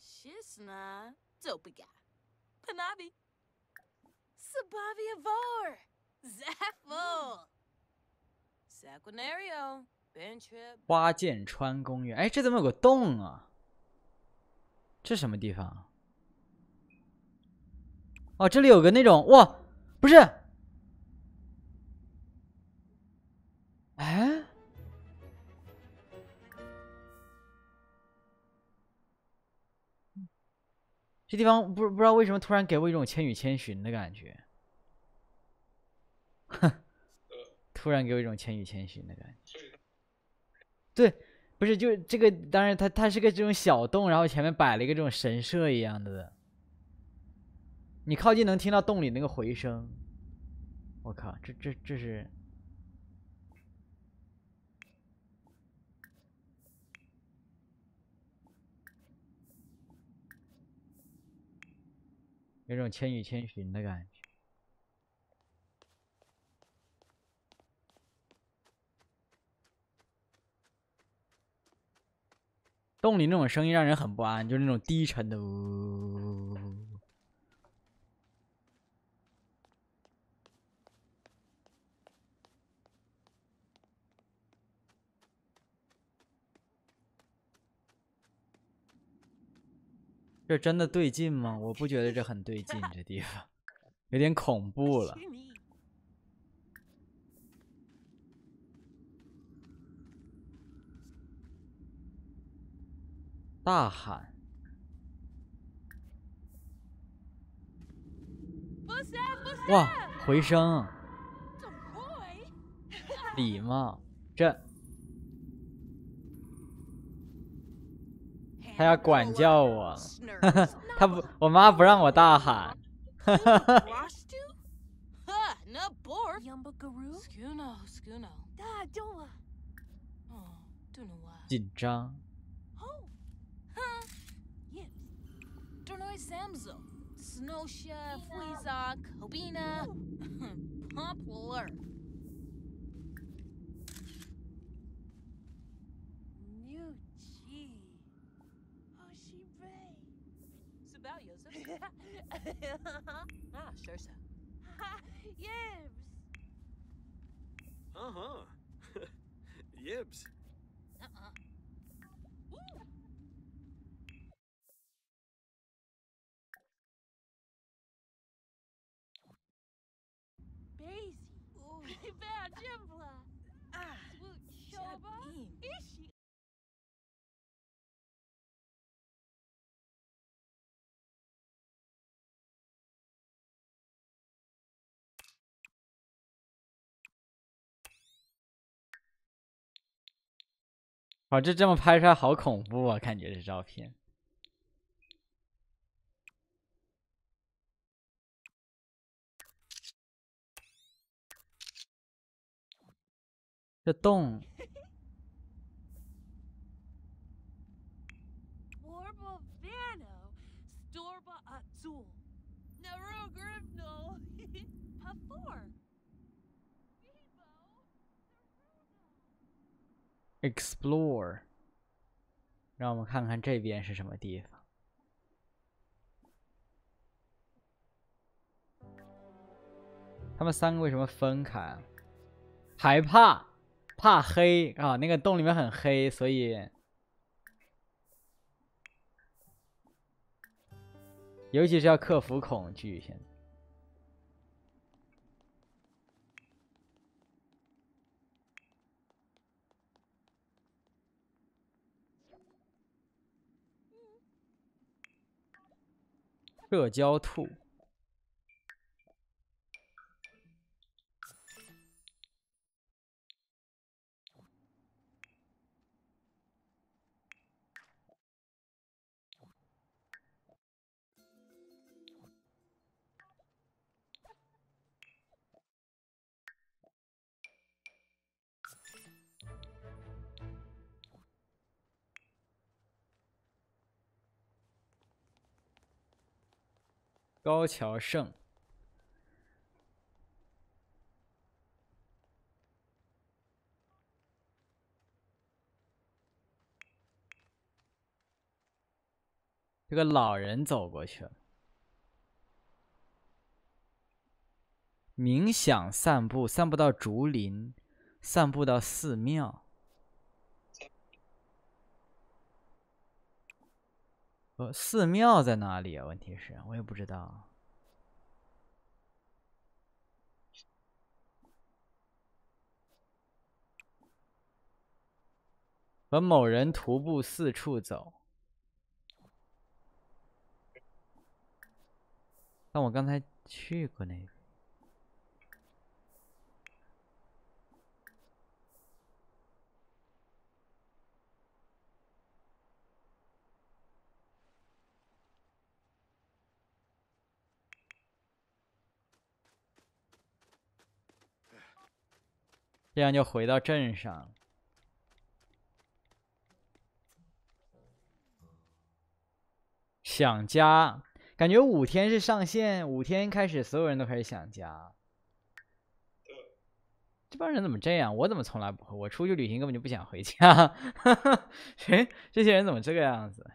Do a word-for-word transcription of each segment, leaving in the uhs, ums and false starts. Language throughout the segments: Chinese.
Shisna, Zopiga, Panabi, Sabavia Vor, Zaffle, Saquinario, Bentrip。 花剑川公园，哎，这怎么有个洞啊？这什么地方？哦，这里有个那种哇，不是，哎。这地方不不知道为什么突然给我一种《千与千寻》的感觉，哼，突然给我一种《千与千寻》的感觉。对，不是就这个，当然它它是个这种小洞，然后前面摆了一个这种神社一样的，你靠近能听到洞里那个回声。我靠，这这这是。有种《千与千寻》的感觉。洞里那种声音让人很不安，就是那种低沉的呜。这真的对劲吗？我不觉得这很对劲，这地方有点恐怖了。大喊，哇，回声，礼貌，这他要管教我，他不，我妈不让我大喊。紧张。 Snowsha, Fweezok, Hobina, Poplar. New G. Oh, she Ray. Sabal Yosef. Ah, sure so. Yibs. Uh huh. Yibs. Uh uh. Basie. Bad Jimbla. Ah, Swoot Shoba. Ishi. 哇，这这么拍出来好恐怖啊！感觉这照片。这洞。 Warba Vano. Storba Azul. Naru Grimno. Pafor. Explore， 让我们看看这边是什么地方。他们三个为什么分开啊？害怕，怕黑啊！那个洞里面很黑，所以尤其是要克服恐惧。现在社交兔。高桥胜。 这个老人走过去了，冥想散步，散步到竹林，散步到寺庙。呃，寺庙在哪里啊？问题是我也不知道。和某人徒步四处走。但我刚才去过那边。这样就回到镇上。想家，感觉五天是上限，五天开始所有人都开始想家。这帮人怎么这样？我怎么从来不会？我出去旅行根本就不想回家。谁？这些人怎么这个样子？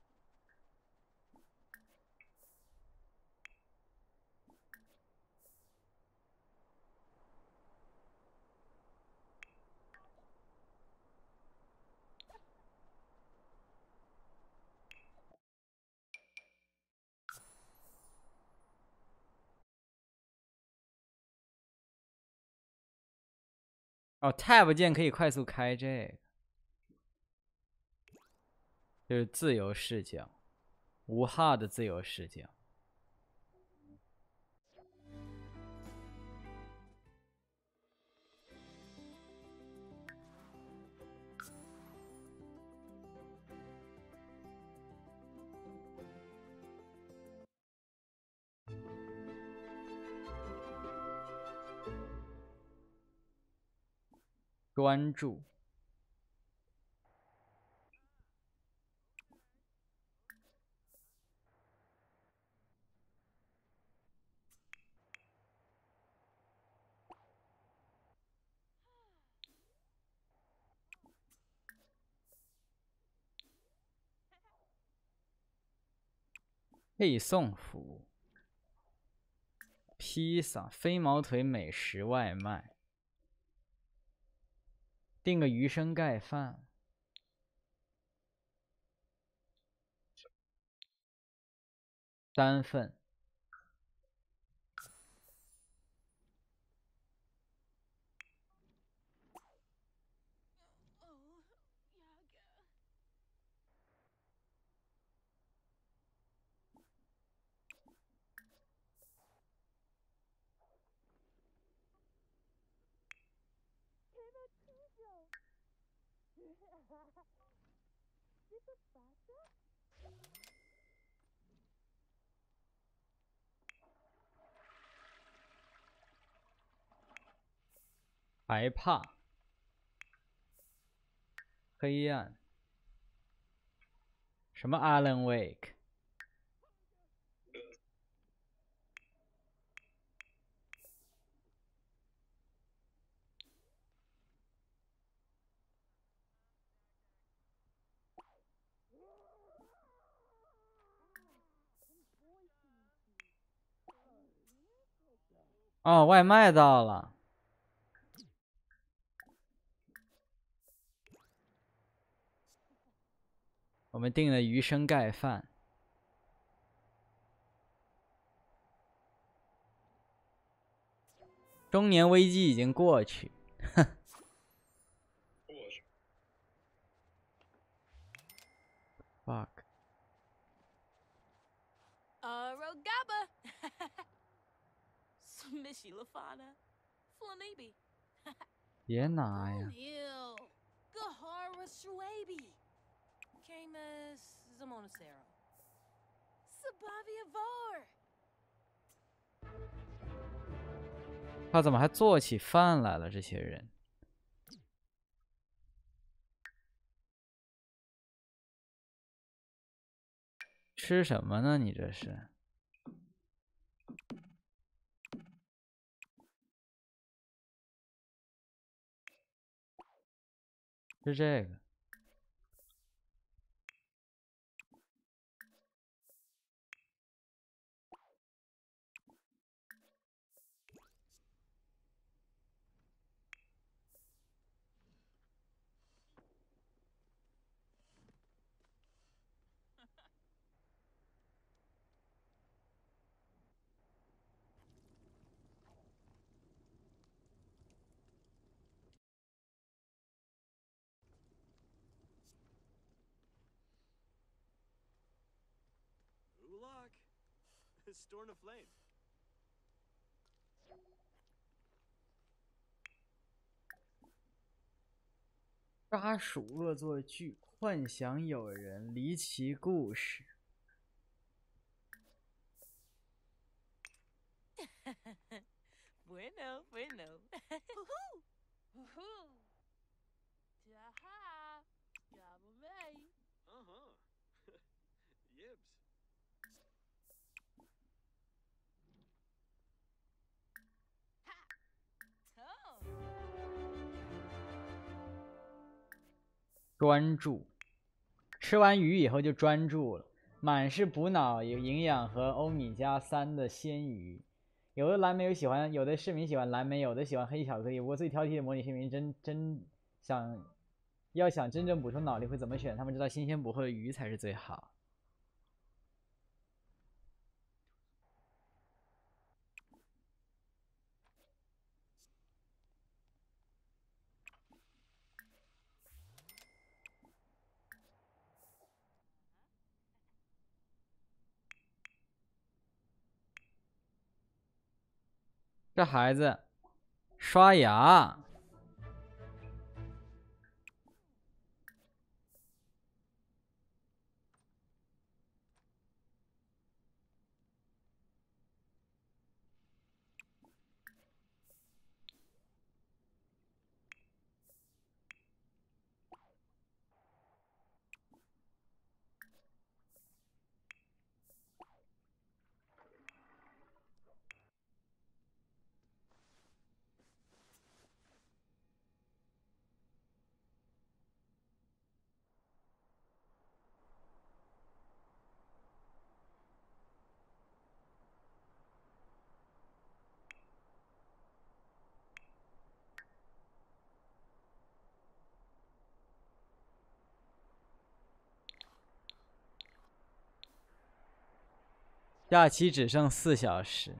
哦 ，Tab 键可以快速开这个，就是自由视角，无哈的自由视角。专注。配送服务。披萨、飞毛腿美食外卖。订个鱼生盖饭。单份。害怕。黑暗。什么 Alan Wake？ 哦，外卖到了。我们订了鱼生盖饭。中年危机已经过去。哼。fuck。 Arogaba. Smishy Lafana. Flanibi. 别拿呀。 Ew. Gahara Shwabi. Camus Zamonacero. Sabavia Var. 他怎么还做起饭来了？这些人。吃什么呢？你这是？是这个。 Storm a flame. 巴蜀恶作剧，幻想友人，离奇故事。 bueno, bueno. Woohoo! Woohoo! Jaha! Gabba Uh huh. Yibs. Tom! 专注，吃完鱼以后就专注了，满是补脑、有营养和欧米伽三的鲜鱼。有的蓝莓有喜欢，有的市民喜欢蓝莓，有的喜欢黑巧克力。我最挑剔的模拟市民真真想要想真正补充脑力会怎么选？他们知道新鲜捕获的鱼才是最好。这孩子刷牙。假期只剩四小时。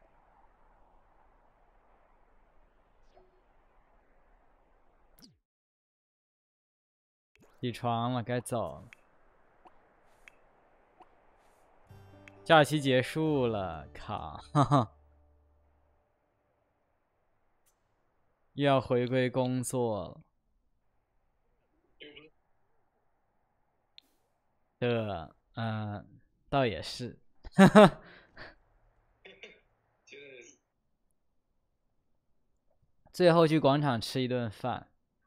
起床了，该走了。假期结束了，靠，哈哈，又要回归工作了。这，嗯、呃，倒也是，哈哈。最后去广场吃一顿饭。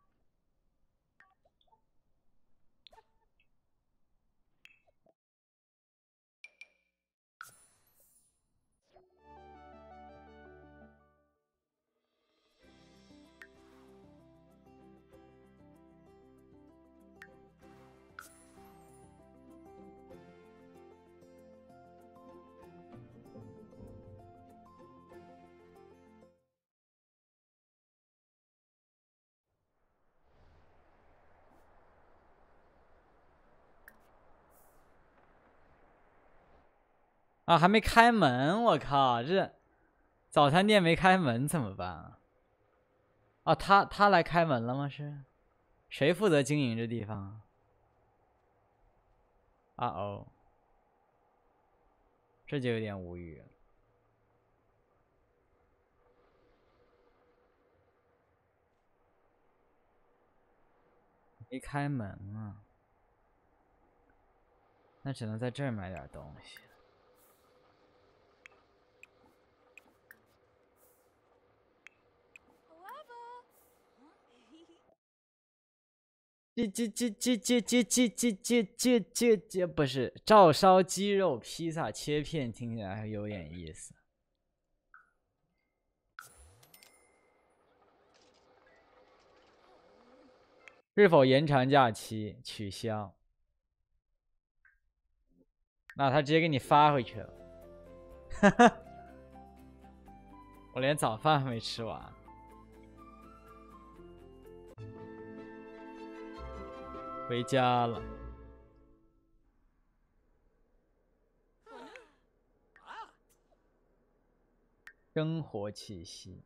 啊，还没开门，我靠，这早餐店没开门怎么办啊？啊，他他来开门了吗？是谁负责经营这地方？啊哦，这就有点无语了。没开门啊，那只能在这儿买点东西。这这这这这这这这这这这这不是照烧鸡肉披萨切片，听起来还有点意思。是否延长假期？取消。那他直接给你发回去了。哈哈，我连早饭还没吃完。回家了。生活气息。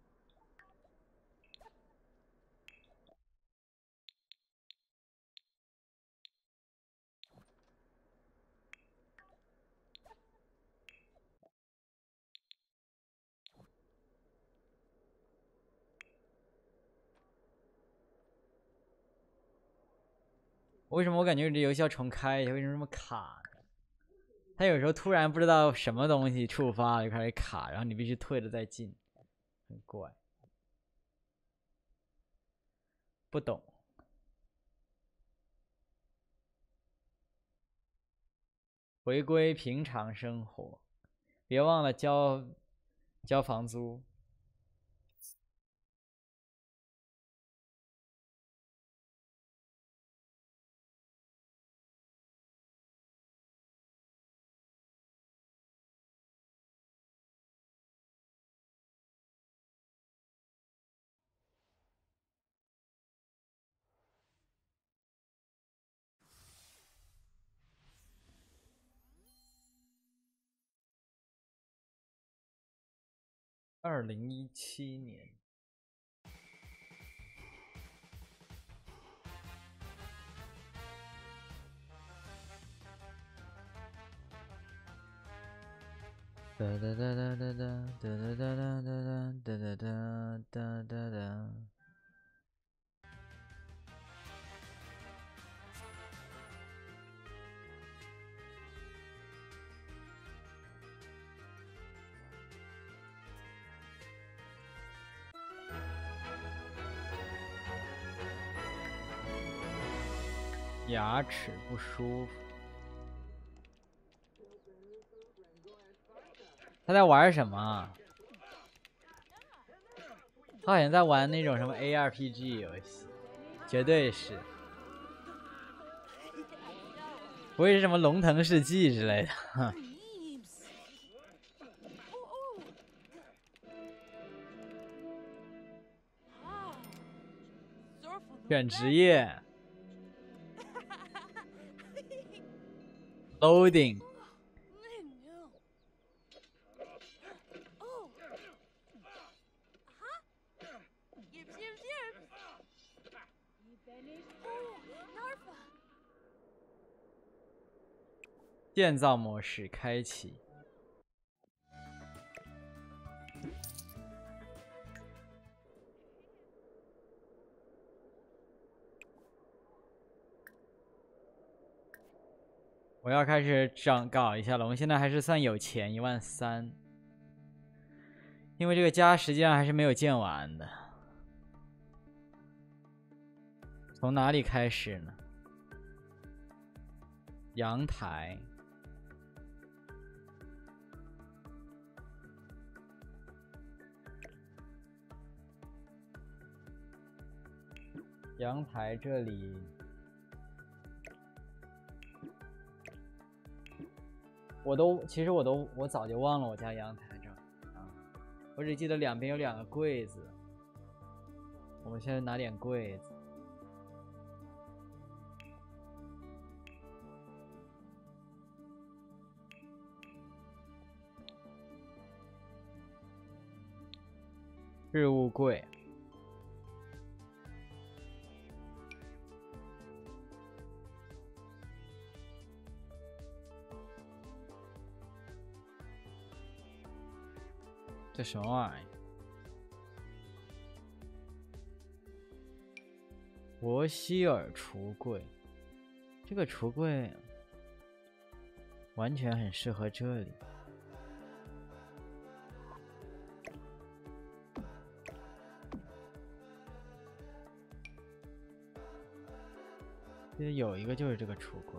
为什么我感觉这游戏要重开一下？为什么这么卡呢？它有时候突然不知道什么东西触发了就开始卡，然后你必须退了再进，很怪，不懂。回归平常生活，别忘了交交房租。二零一七年。哒哒哒哒哒哒哒哒哒哒哒哒哒哒哒哒。牙齿不舒服。他在玩什么？他好像在玩那种什么 A R P G 游戏，绝对是。不会是什么龙腾世纪之类的？选职业。Loading。建造模式开启。我要开始整搞一下了，我们现在还是算有钱，一万三。因为这个家实际上还是没有建完的。从哪里开始呢？阳台。阳台这里。我都其实我都我早就忘了我家阳台这儿啊，我只记得两边有两个柜子。我们现在拿点柜子。日物柜。这什么玩意儿？伯希尔橱柜，这个橱柜完全很适合这里。其实有一个就是这个橱柜。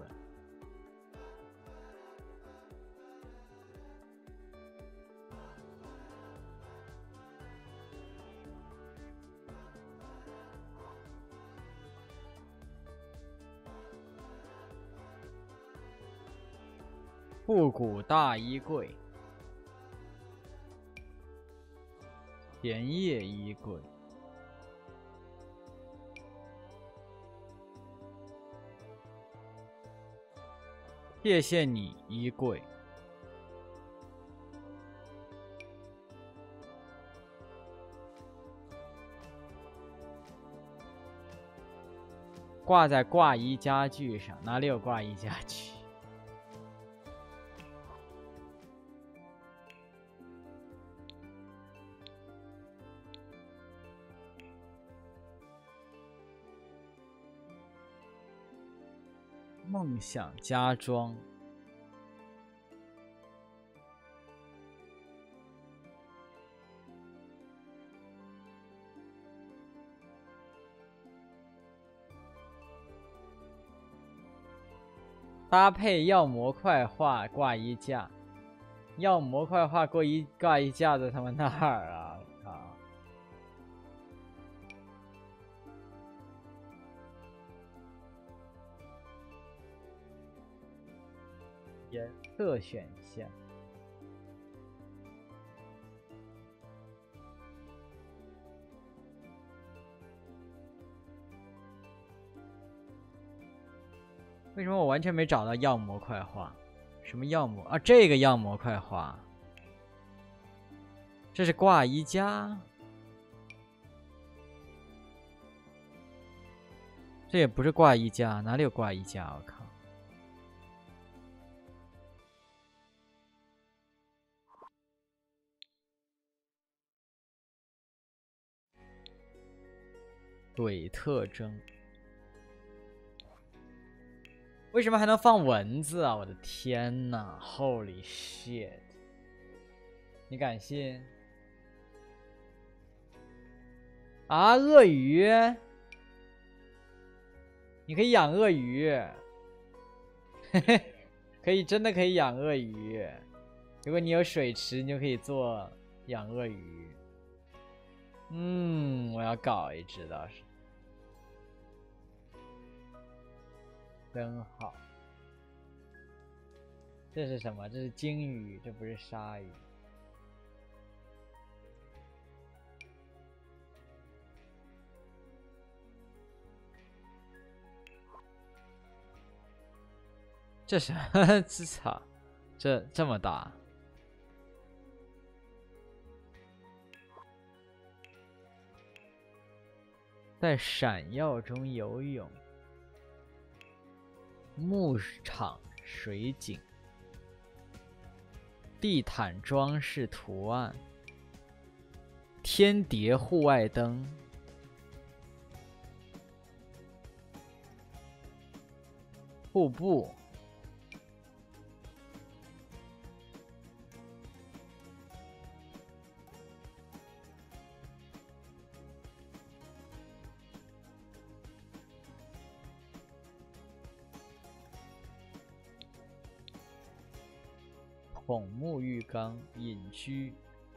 复古大衣柜，田叶衣柜，谢谢你衣柜，挂在挂衣家具上，哪里有挂衣家具？ 梦想家庄。搭配药模块画挂衣架，药模块画挂衣挂衣架在他们那儿啊！啊，颜色选项。为什么我完全没找到药模块画？什么药模啊？这个药模块画，这是挂衣架，这也不是挂衣架，哪里有挂衣架？我靠！怼特征。为什么还能放文字啊？我的天呐 Holy shit！ 你敢信？啊，鳄鱼，你可以养鳄鱼，嘿嘿，可以，真的可以养鳄鱼。如果你有水池，你就可以做养鳄鱼。嗯，我要搞一只倒是。真好，这是什么？这是鲸鱼，这不是鲨鱼。这什么？这操，这这么大？在闪耀中游泳。牧场水景，地毯装饰图案，天蝶户外灯，瀑布，孔目浴缸，隐居。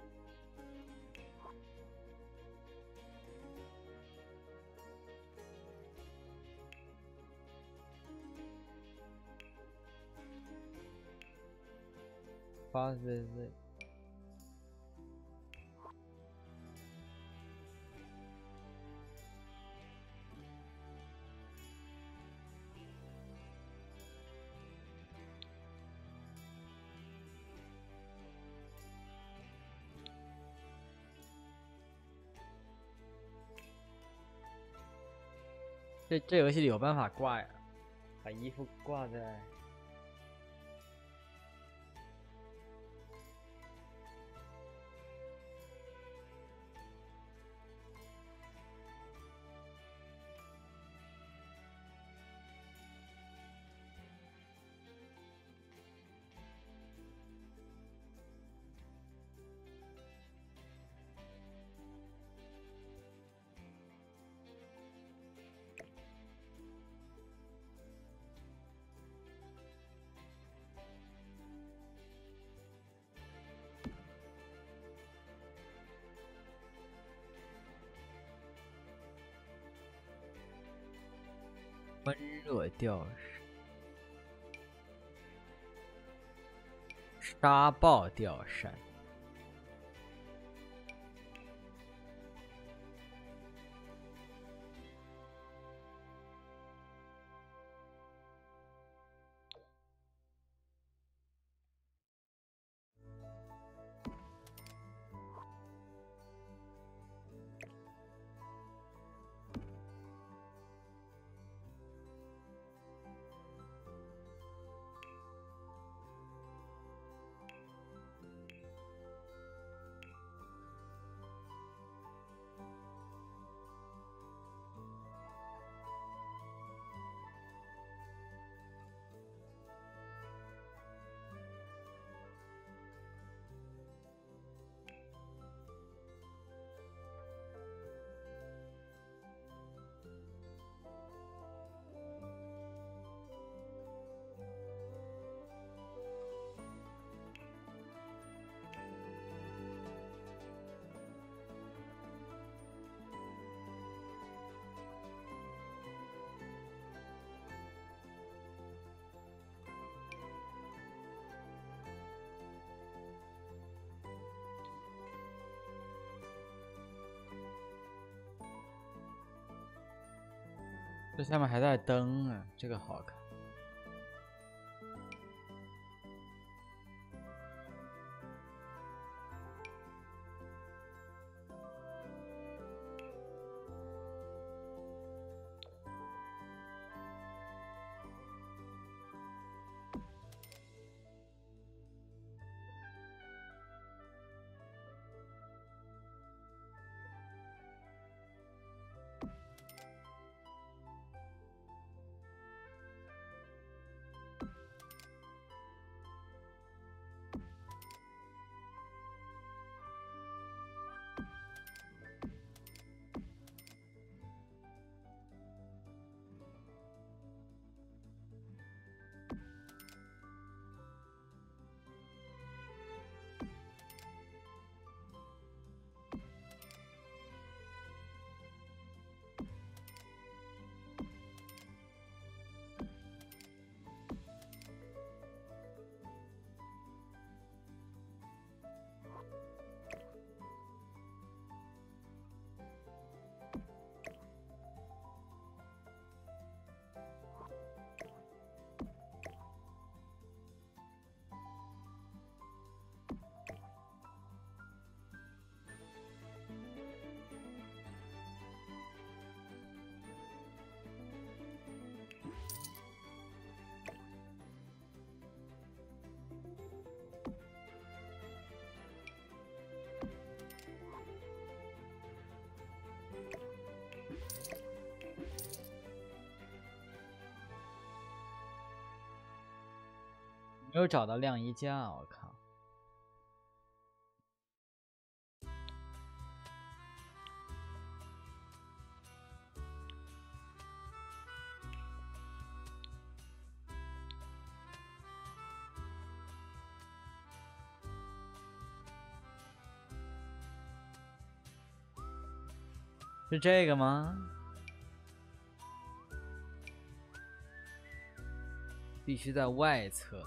八 Z Z。这这游戏里有办法挂呀，把衣服挂在。温热吊扇，沙暴吊扇， 这下面还带灯啊，这个好看。没有找到晾衣架，我靠！是这个吗？必须在外侧。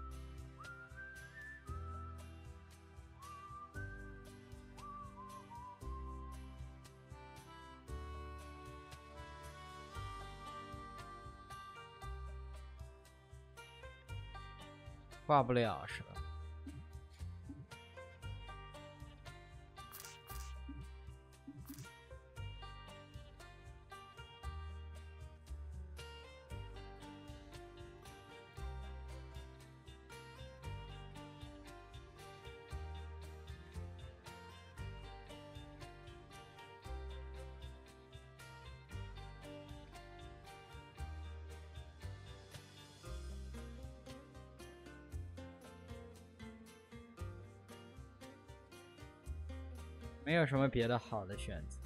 挂不了是吧？没有什么别的好的选择。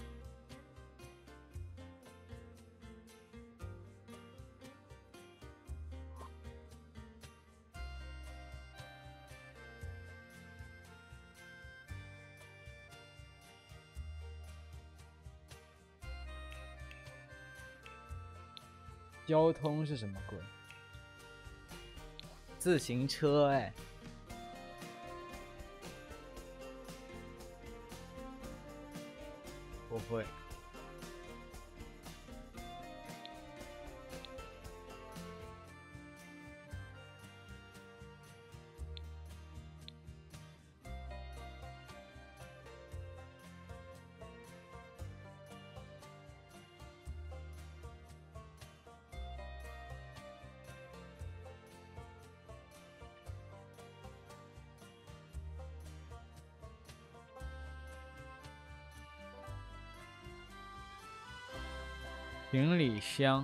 交通是什么鬼？自行车哎。不会。行李箱。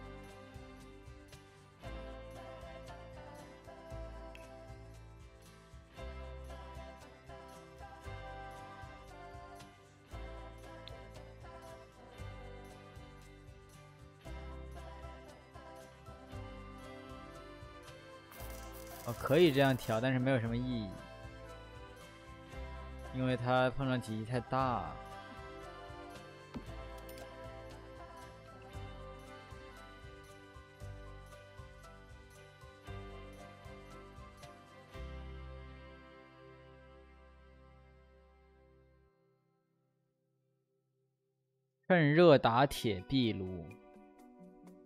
哦，可以这样调，但是没有什么意义，因为它碰撞体积太大。趁热打铁壁炉。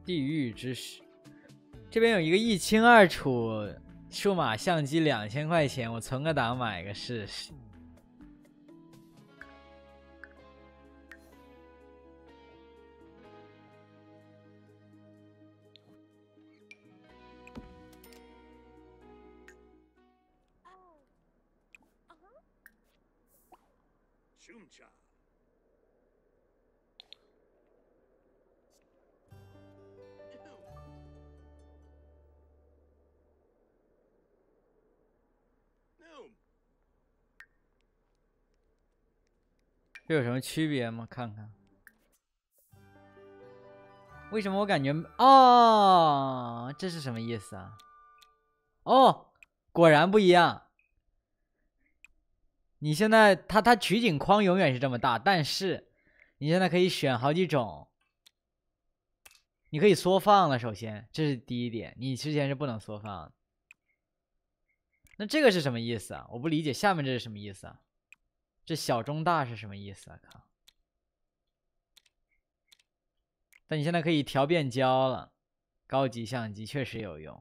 地狱之使。这边有一个一清二楚数码相机，两千块钱，我存个档买个试试。 Shumcha. No. 这有什么区别吗？看看。为什么我感觉哦，这是什么意思啊？哦，果然不一样。你现在它它取景框永远是这么大，但是你现在可以选好几种，你可以缩放了。首先，这是第一点，你之前是不能缩放的。那这个是什么意思啊？我不理解，下面这是什么意思啊？这小中大是什么意思啊？靠！但你现在可以调变焦了，高级相机确实有用。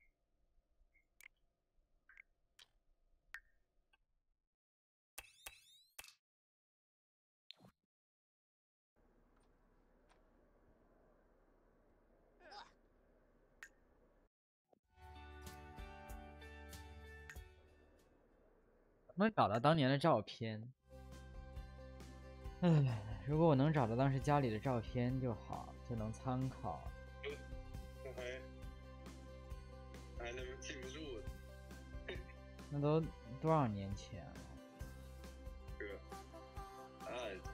能不能找到当年的照片？唉，如果我能找到当时家里的照片就好，就能参考。 那还还他妈记不住的， 那都多少年前了？ 这个啊，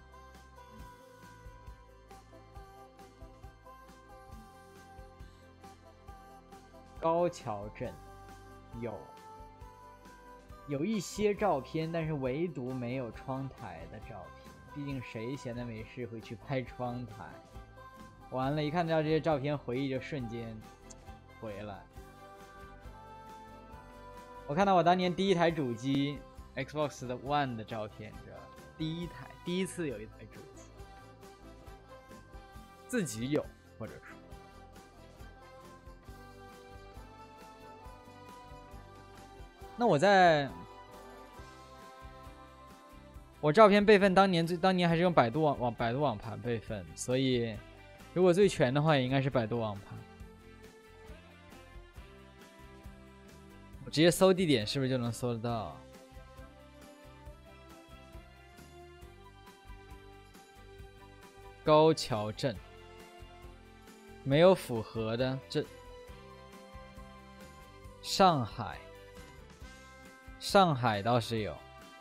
高桥镇有有一些照片，但是唯独没有窗台的照片。毕竟谁闲的没事会去拍窗台？完了，一看到这些照片，回忆就瞬间回来。我看到我当年第一台主机 Xbox 的 One 的照片，知道吧？第一台，第一次有一台主机，自己有，或者说。那我在，我照片备份当年最当年还是用百度网网百度网盘备份，所以如果最全的话，也应该是百度网盘。我直接搜地点是不是就能搜得到？高桥镇没有符合的，这上海。上海倒是有，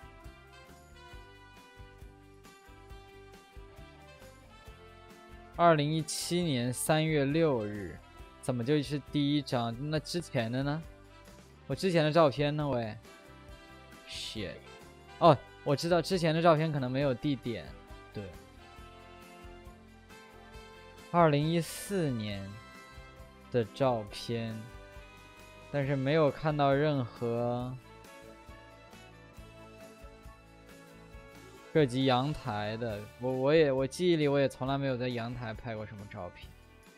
二零一七年三月六日，怎么就是第一张？那之前的呢？我之前的照片呢？喂 ，shit， 哦，我知道之前的照片可能没有地点，对，二零一四年的照片，但是没有看到任何。涉及阳台的，我我也我记忆里我也从来没有在阳台拍过什么照片。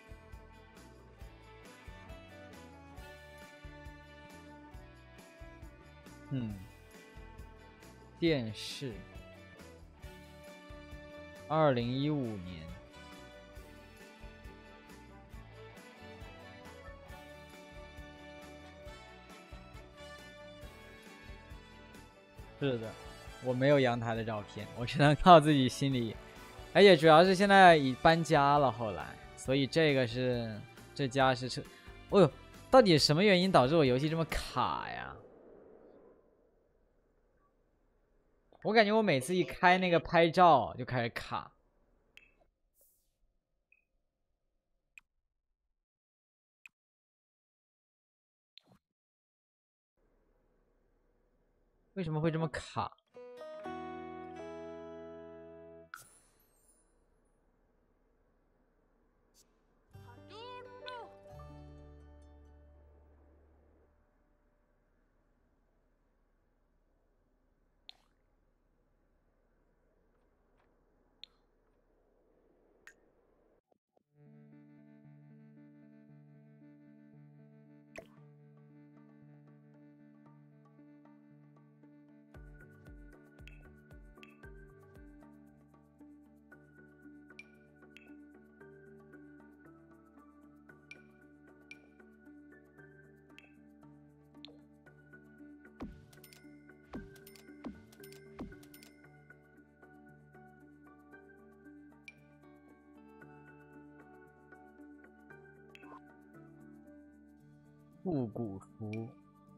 嗯，电视，二零一五年，是的。我没有阳台的照片，我只能靠自己心里，而且主要是现在已搬家了，后来，所以这个是这家是是，哦呦，到底什么原因导致我游戏这么卡呀？我感觉我每次一开那个拍照就开始卡。为什么会这么卡？ 复古服。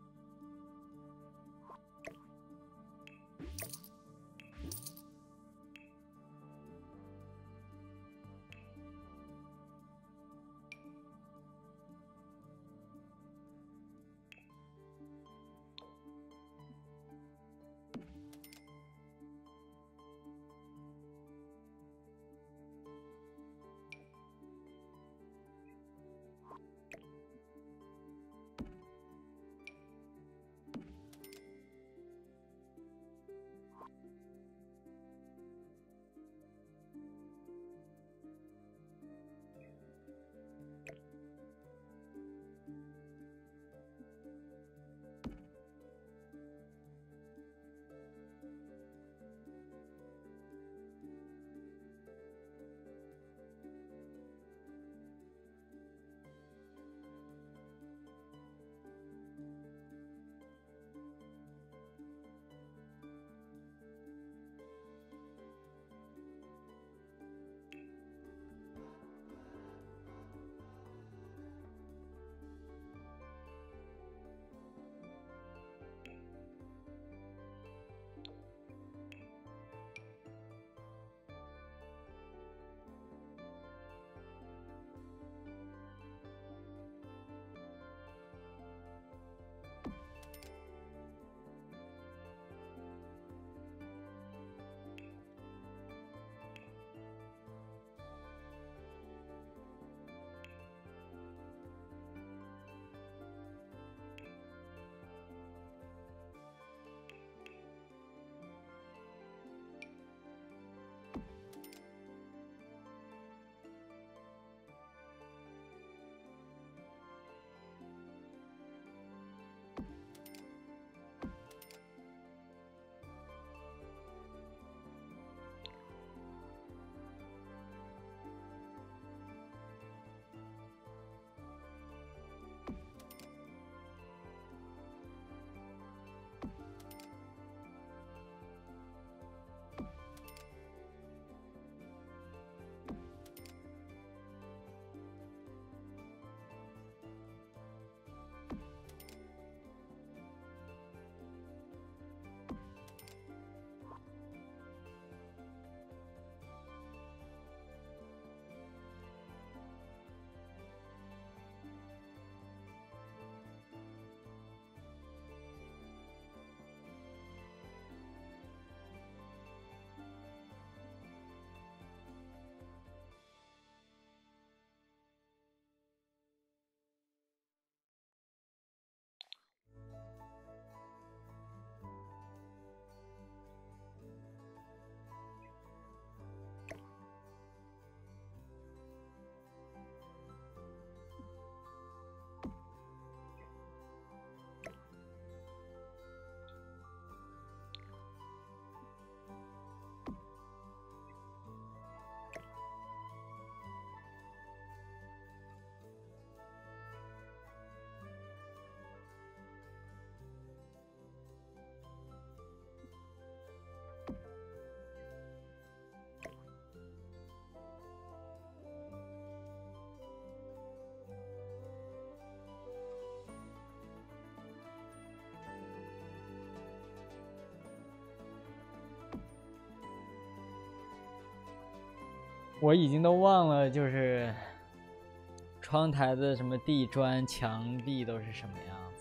我已经都忘了，就是窗台的什么地砖、墙壁都是什么样子。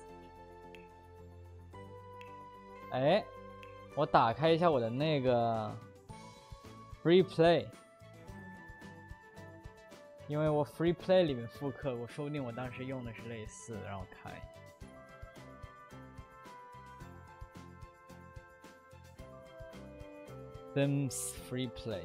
哎，我打开一下我的那个 Free Play， 因为我 Free Play 里面复刻，我说不定我当时用的是类似的，让我开。Sims Free Play。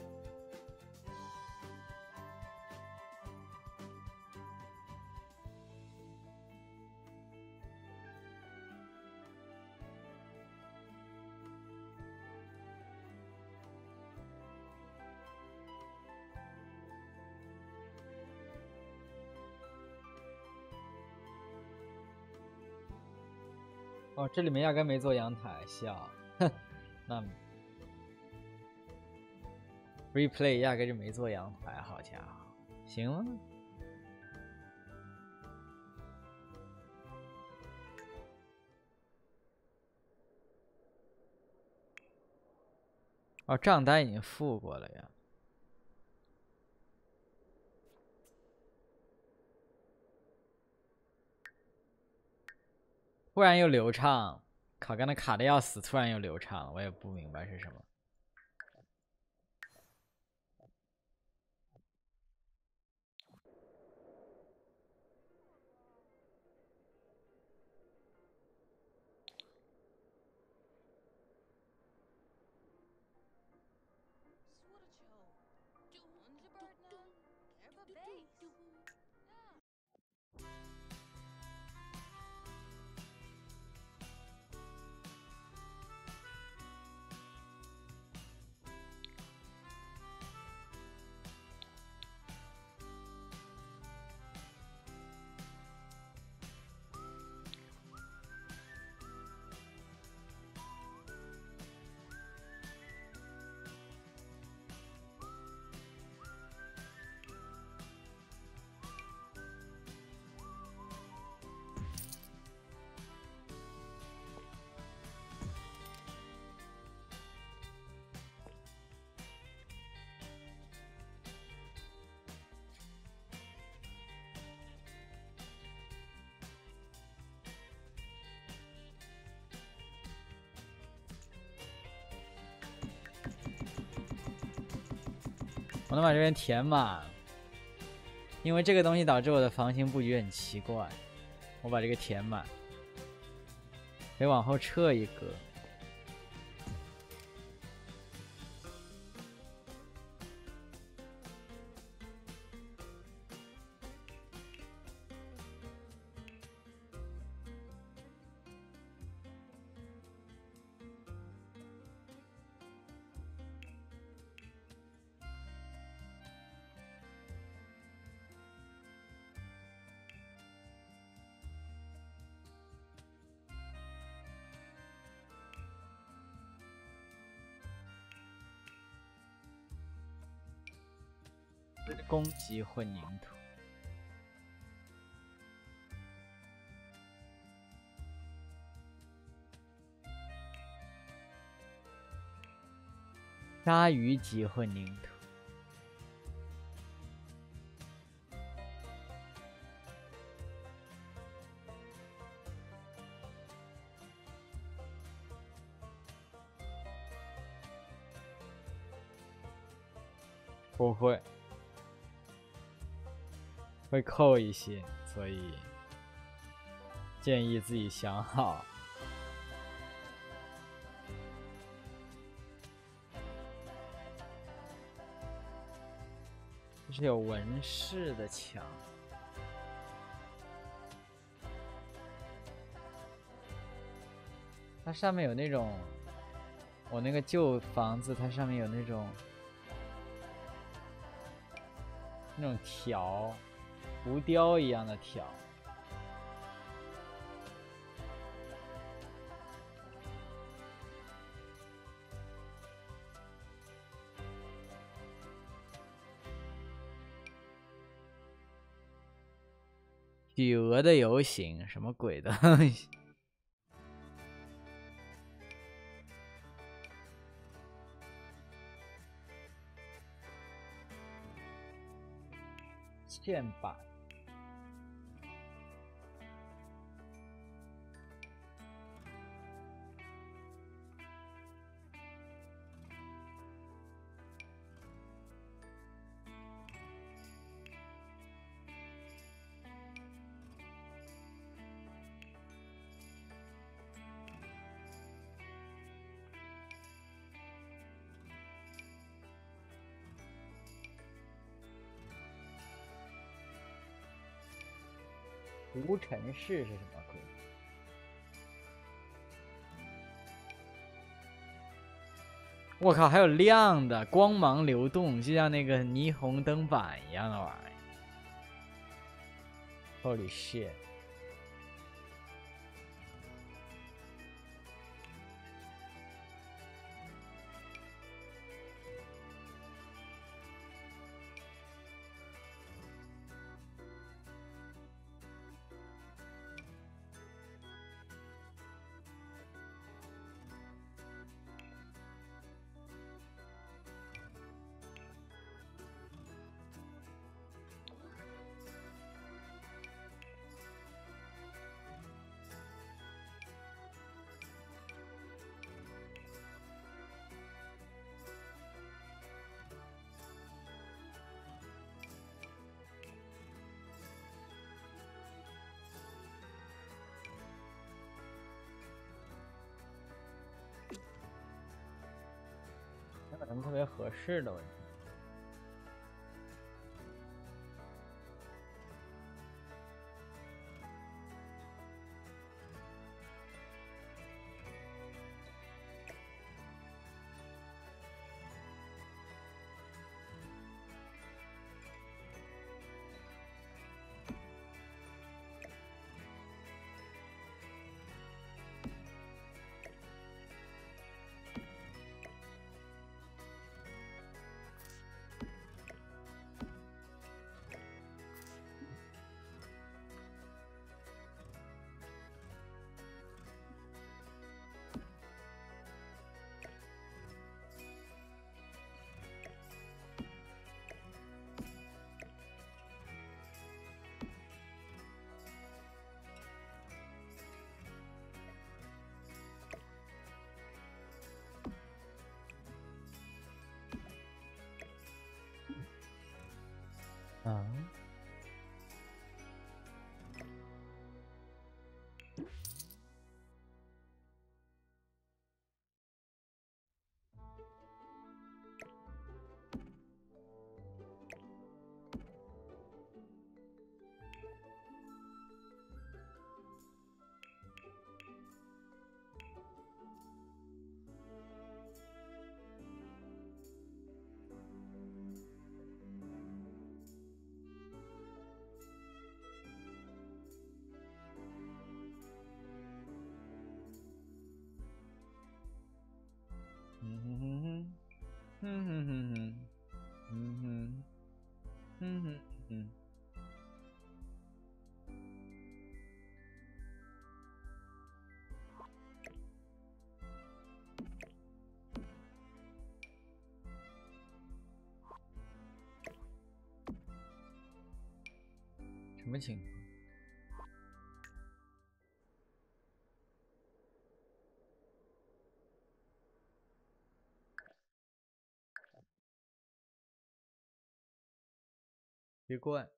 哦，这里面压根没做阳台，笑，哼，那 Free Play 压根就没做阳台，好家伙，行了。 哦，账单已经付过了呀。突然又流畅，靠，刚才卡的要死，突然又流畅了，我也不明白是什么。我能把这边填满，因为这个东西导致我的房型布局很奇怪。我把这个填满，得往后撤一格。攻击混凝土，鲨鱼级混凝土，不会。会扣一些，所以建议自己想好。这是有纹饰的墙，它上面有那种，我那个旧房子，它上面有那种那种条。浮雕一样的条，企鹅的游行，什么鬼的东西？线板。无尘室是什么鬼？我靠，还有亮的，光芒流动，就像那个霓虹灯板一样的玩意儿。Holy shit！ 么特别合适的问题。啊，嗯哼哼哼，嗯哼哼哼，嗯哼，嗯哼哼。什么情况？别怪。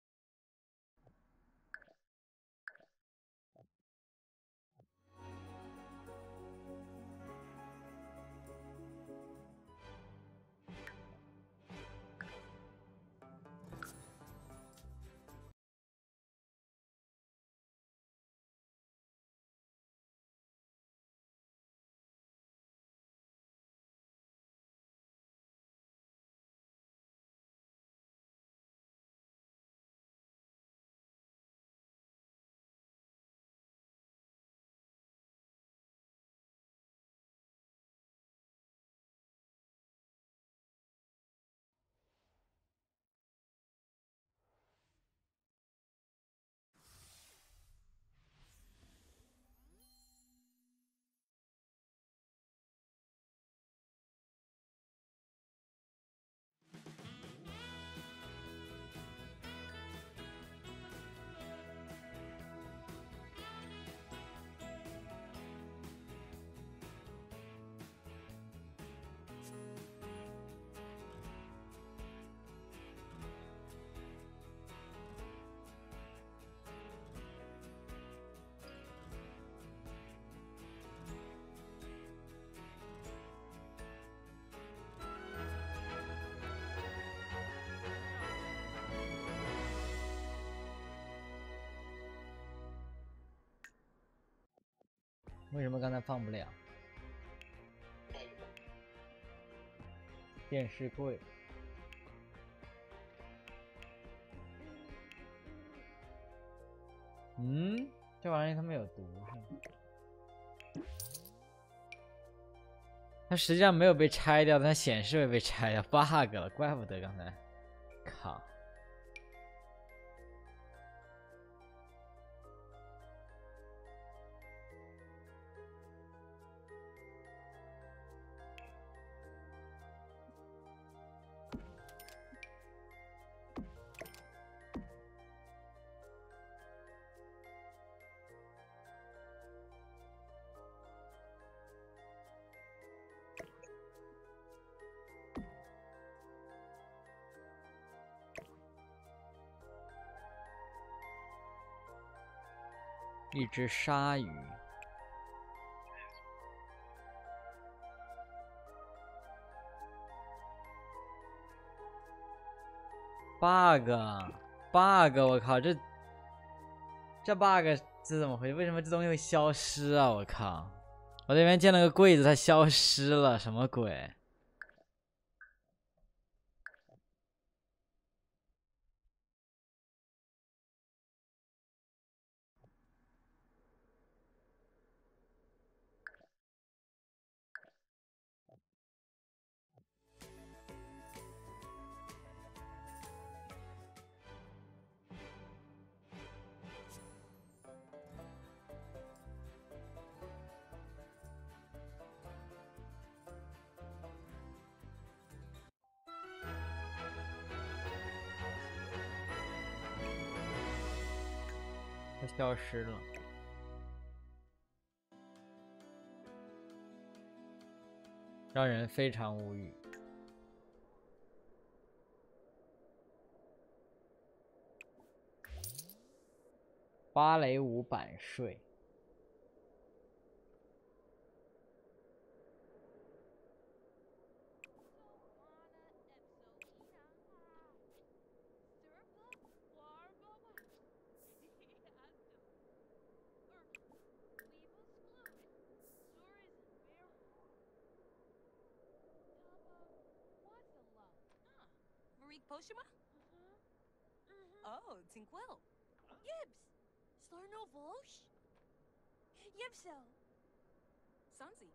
为什么刚才放不了？电视柜。嗯，这玩意儿他们有毒是吗？它实际上没有被拆掉，但显示会被拆掉 ，bug 了，怪不得刚才，靠。一只鲨鱼。 bug bug，我靠，这这 bug 是怎么回事？为什么这东西会消失啊？我靠，我这边建了个柜子，它消失了，什么鬼？它消失了，让人非常无语。芭蕾舞版税。 Poshima? Oh, Tinquil. Yibs. Slarnovosh? Yibso. Sansi.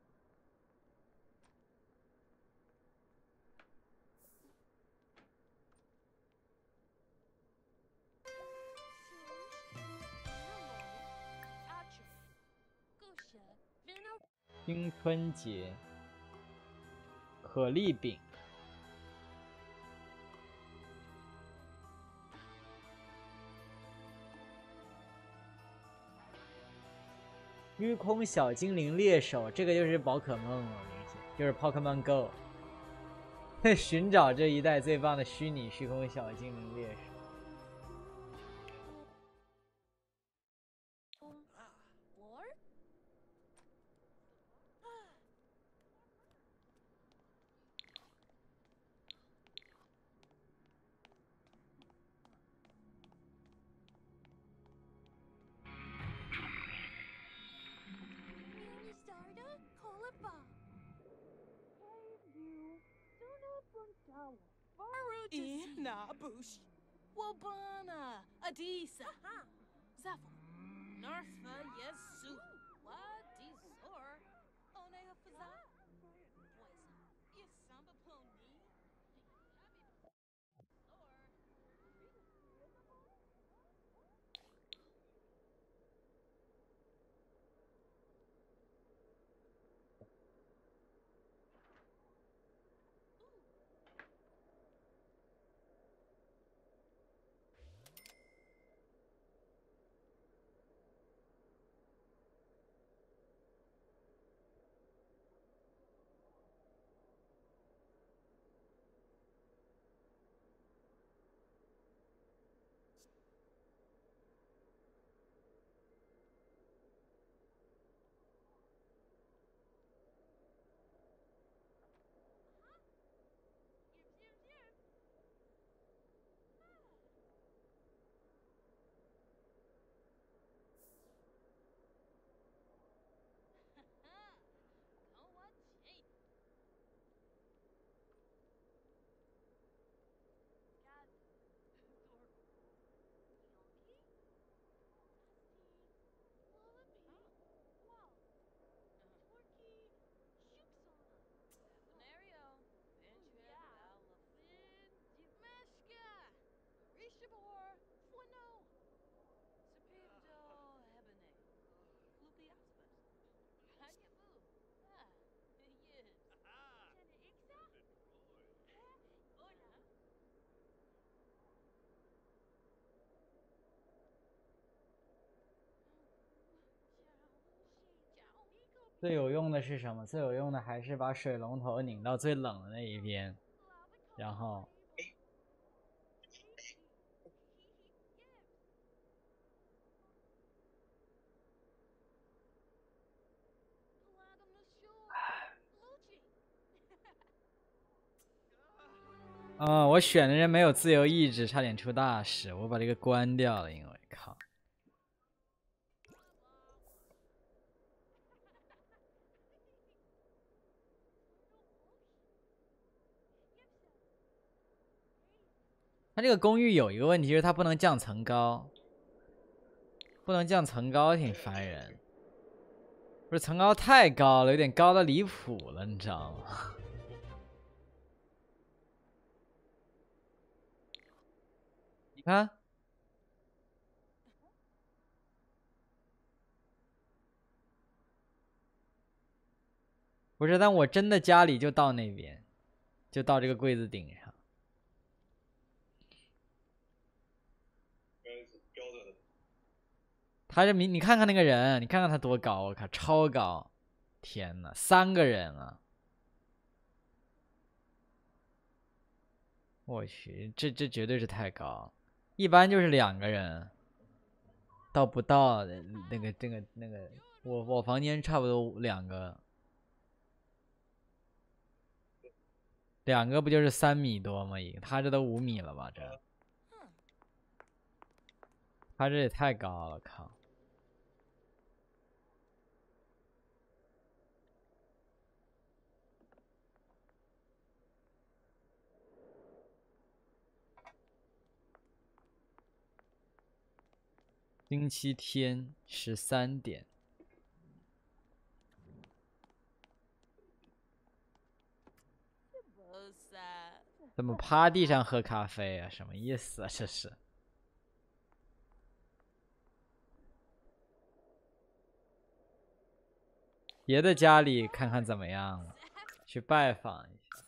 Archer. 青春节，可丽饼。虚空小精灵猎手，这个就是宝可梦，我理解，就是 Pokemon Go， 寻找这一代最棒的虚拟虚空小精灵猎手。 Nabush. Wabana. Adisa. Zafo. Narfa Yesu. Wadizor. Oneha Faza. Yesamba Pony. 最有用的是什么？最有用的还是把水龙头拧到最冷的那一边，然后啊、我选的人没有自由意志，差点出大事。我把这个关掉了，因为靠。它这个公寓有一个问题，就是它不能降层高，不能降层高，挺烦人。不是层高太高了，有点高的离谱了，你知道吗？你看，不是，但我真的家里就到那边，就到这个柜子顶上。他这你你看看那个人，你看看他多高，我靠，超高！天呐，三个人啊！我去，这这绝对是太高，一般就是两个人，到不到的那个这个那个，我我房间差不多两个，两个不就是三米多吗？一个，他这都五米了吧？这，他这也太高了，靠！星期天十三点。怎么趴地上喝咖啡啊？什么意思啊？这是？别的家里看看怎么样了，去拜访一下。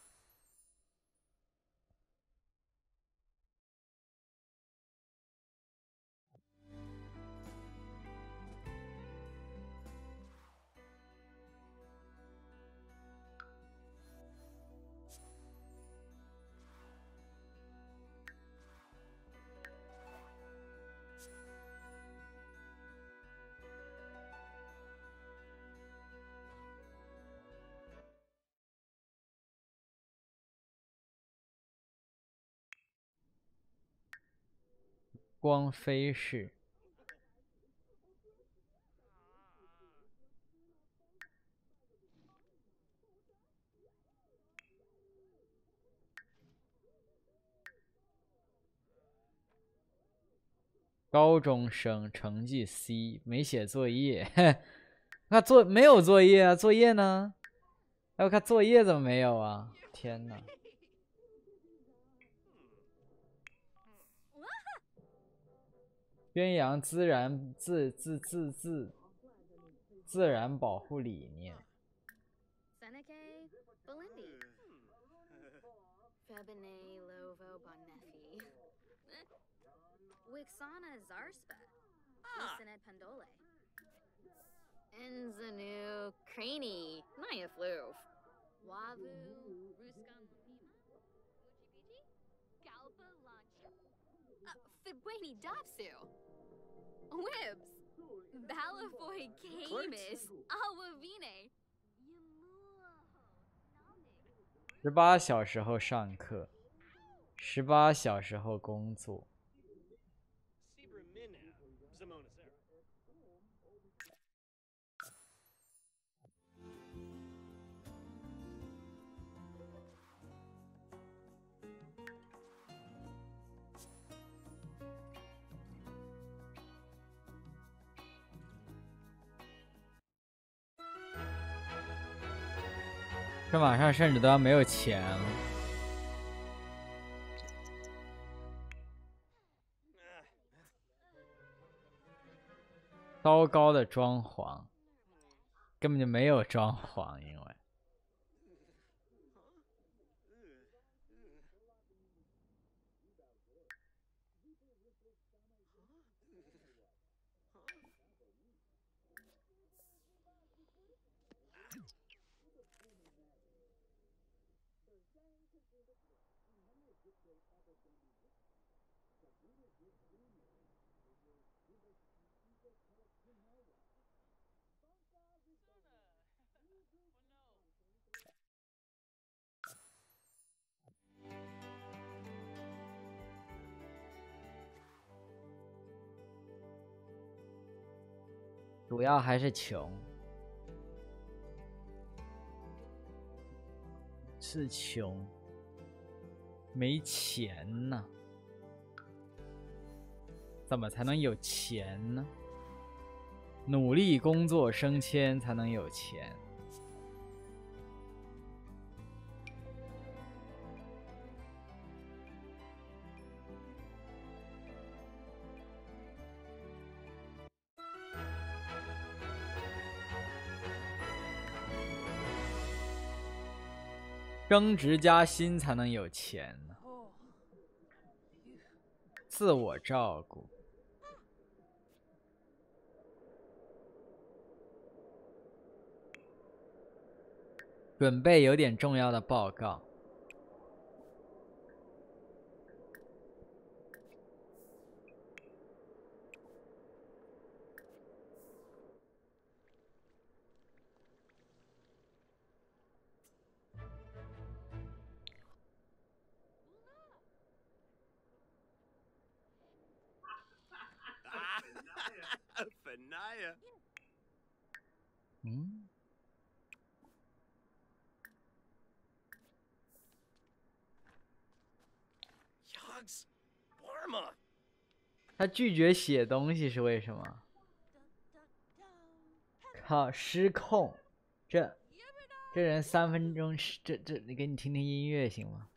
光飞市。高中生成绩 C， 没写作业。那作没有作业啊？作业呢？哎，我看作业怎么没有啊？天哪！宣扬自然自自自自自然保护理念。 Wixana Zarspa, Listenet Pandole. Enzanu Craney, Naya Floof. Wavu, Ruskan Lupina, Uchi Galpa Launch. Fibweni Dopsu. Wibs. Balafoy Camus, Awavine. 十八小时后上课，十八小时后工作。这马上甚至都要没有钱了。糟糕的装潢，根本就没有装潢，因为。 主要还是穷，是穷，没钱呢。怎么才能有钱呢？努力工作升迁才能有钱。升职加薪才能有钱呢。自我照顾。准备有点重要的报告。 Fanaya. 嗯。 Yogs, Barma. 他拒绝写东西是为什么？靠，失控！这这人三分钟，这这你给你听听音乐行吗？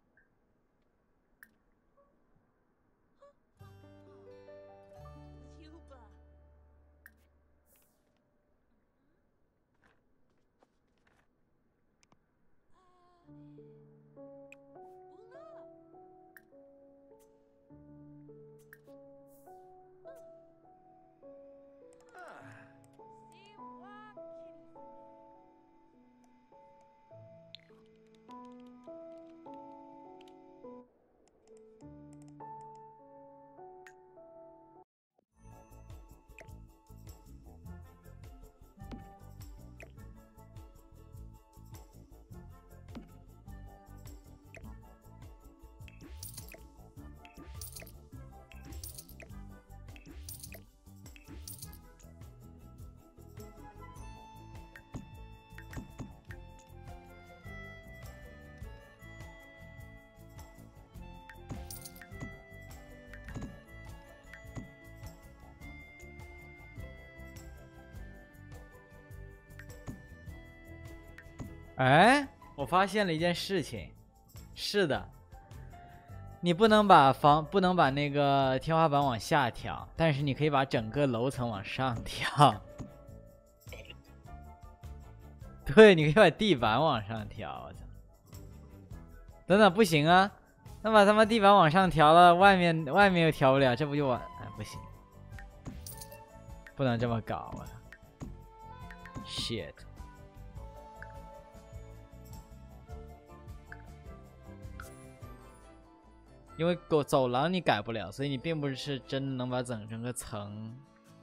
哎，我发现了一件事情，是的，你不能把房不能把那个天花板往下调，但是你可以把整个楼层往上调。对，你可以把地板往上调。我操！等等，不行啊，那把他妈地板往上调了，外面外面又调不了，这不就完？哎，不行，不能这么搞啊 ！shit。因为走走廊你改不了，所以你并不是真的能把整整个层。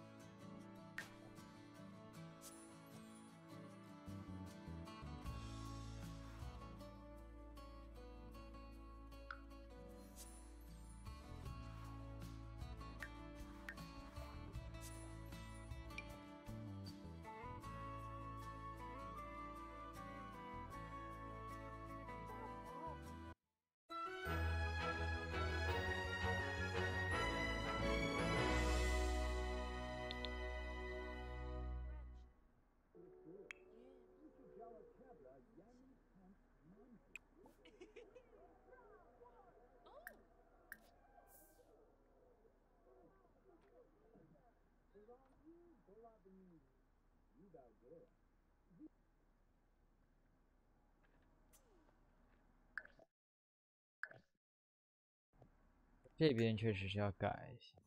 这边确实是要改一下。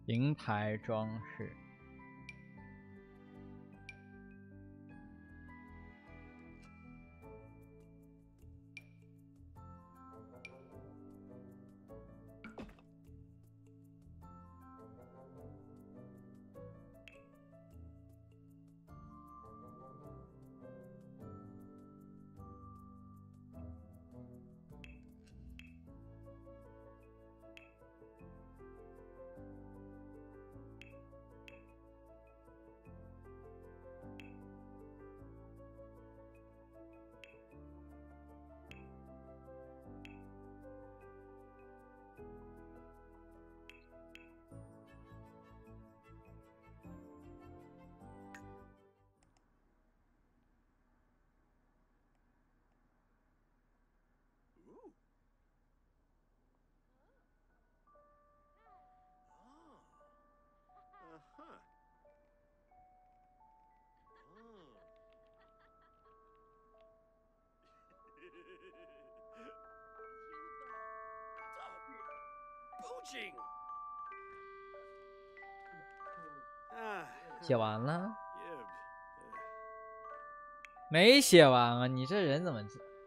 银台装饰。 Booching. Ah, 写完了？ Yib. 没写完啊！你这人怎么？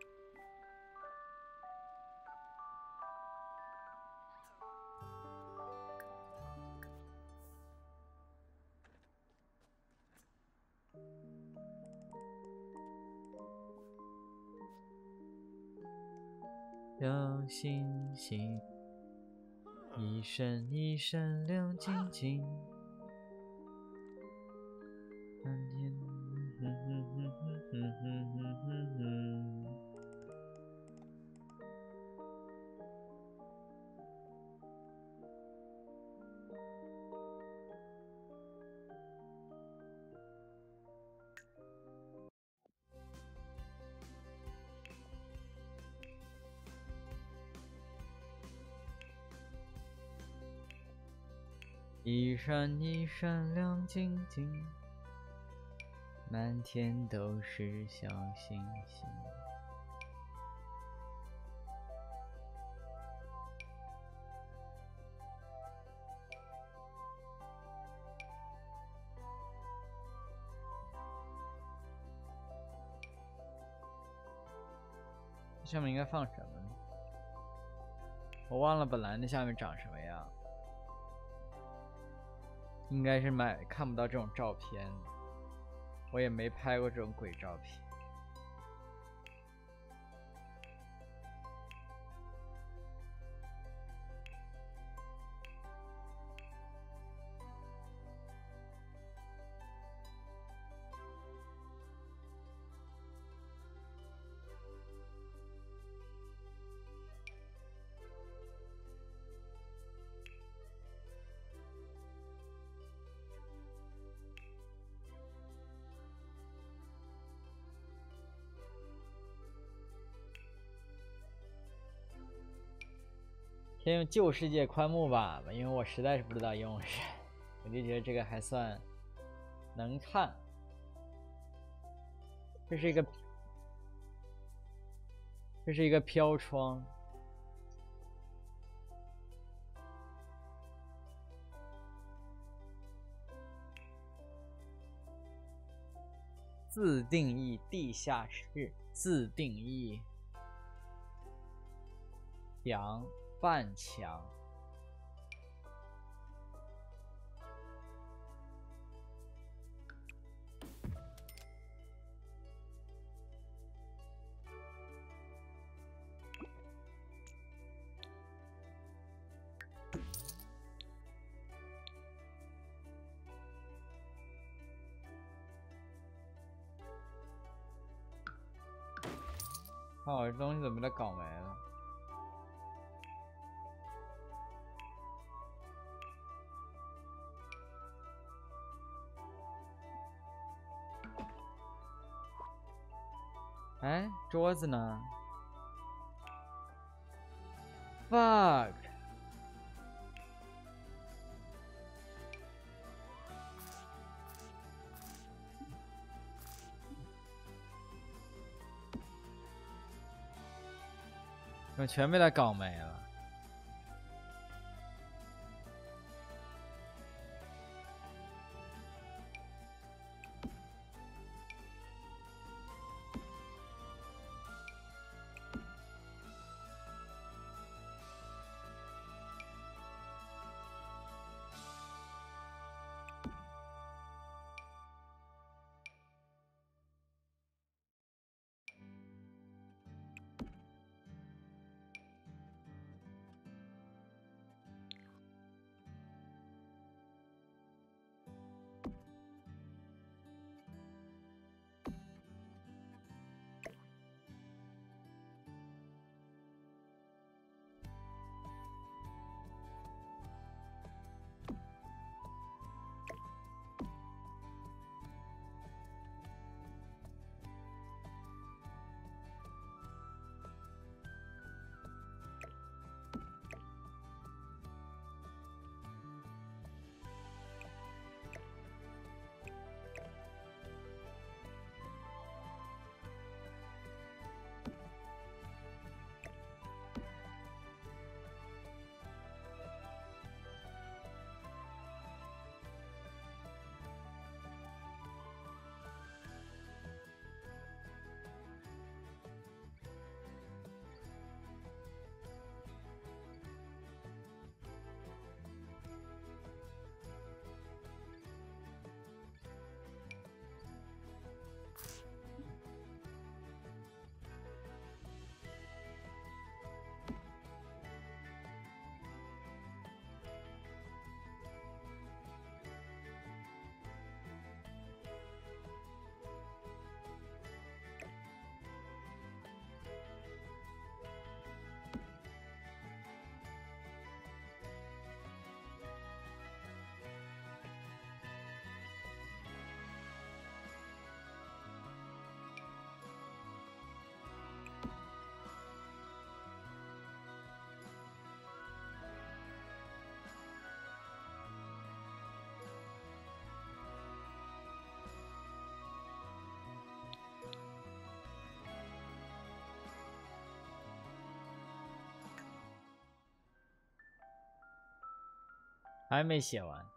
让星星一闪一闪亮晶晶，满天，哼哼哼哼哼哼哼哼。一闪一闪亮晶晶，满天都是小星星。这下面应该放什么呢？我忘了本来那下面长什么样。应该是买看不到这种照片，我也没拍过这种鬼照片。先用旧世界宽木板吧，因为我实在是不知道用什么，我就觉得这个还算能看。这是一个，这是一个飘窗，自定义地下室，自定义墙。半墙，看我这东西怎么被它搞没了。哎，桌子呢 ？fuck！ 我全被他搞没了。 还没写完。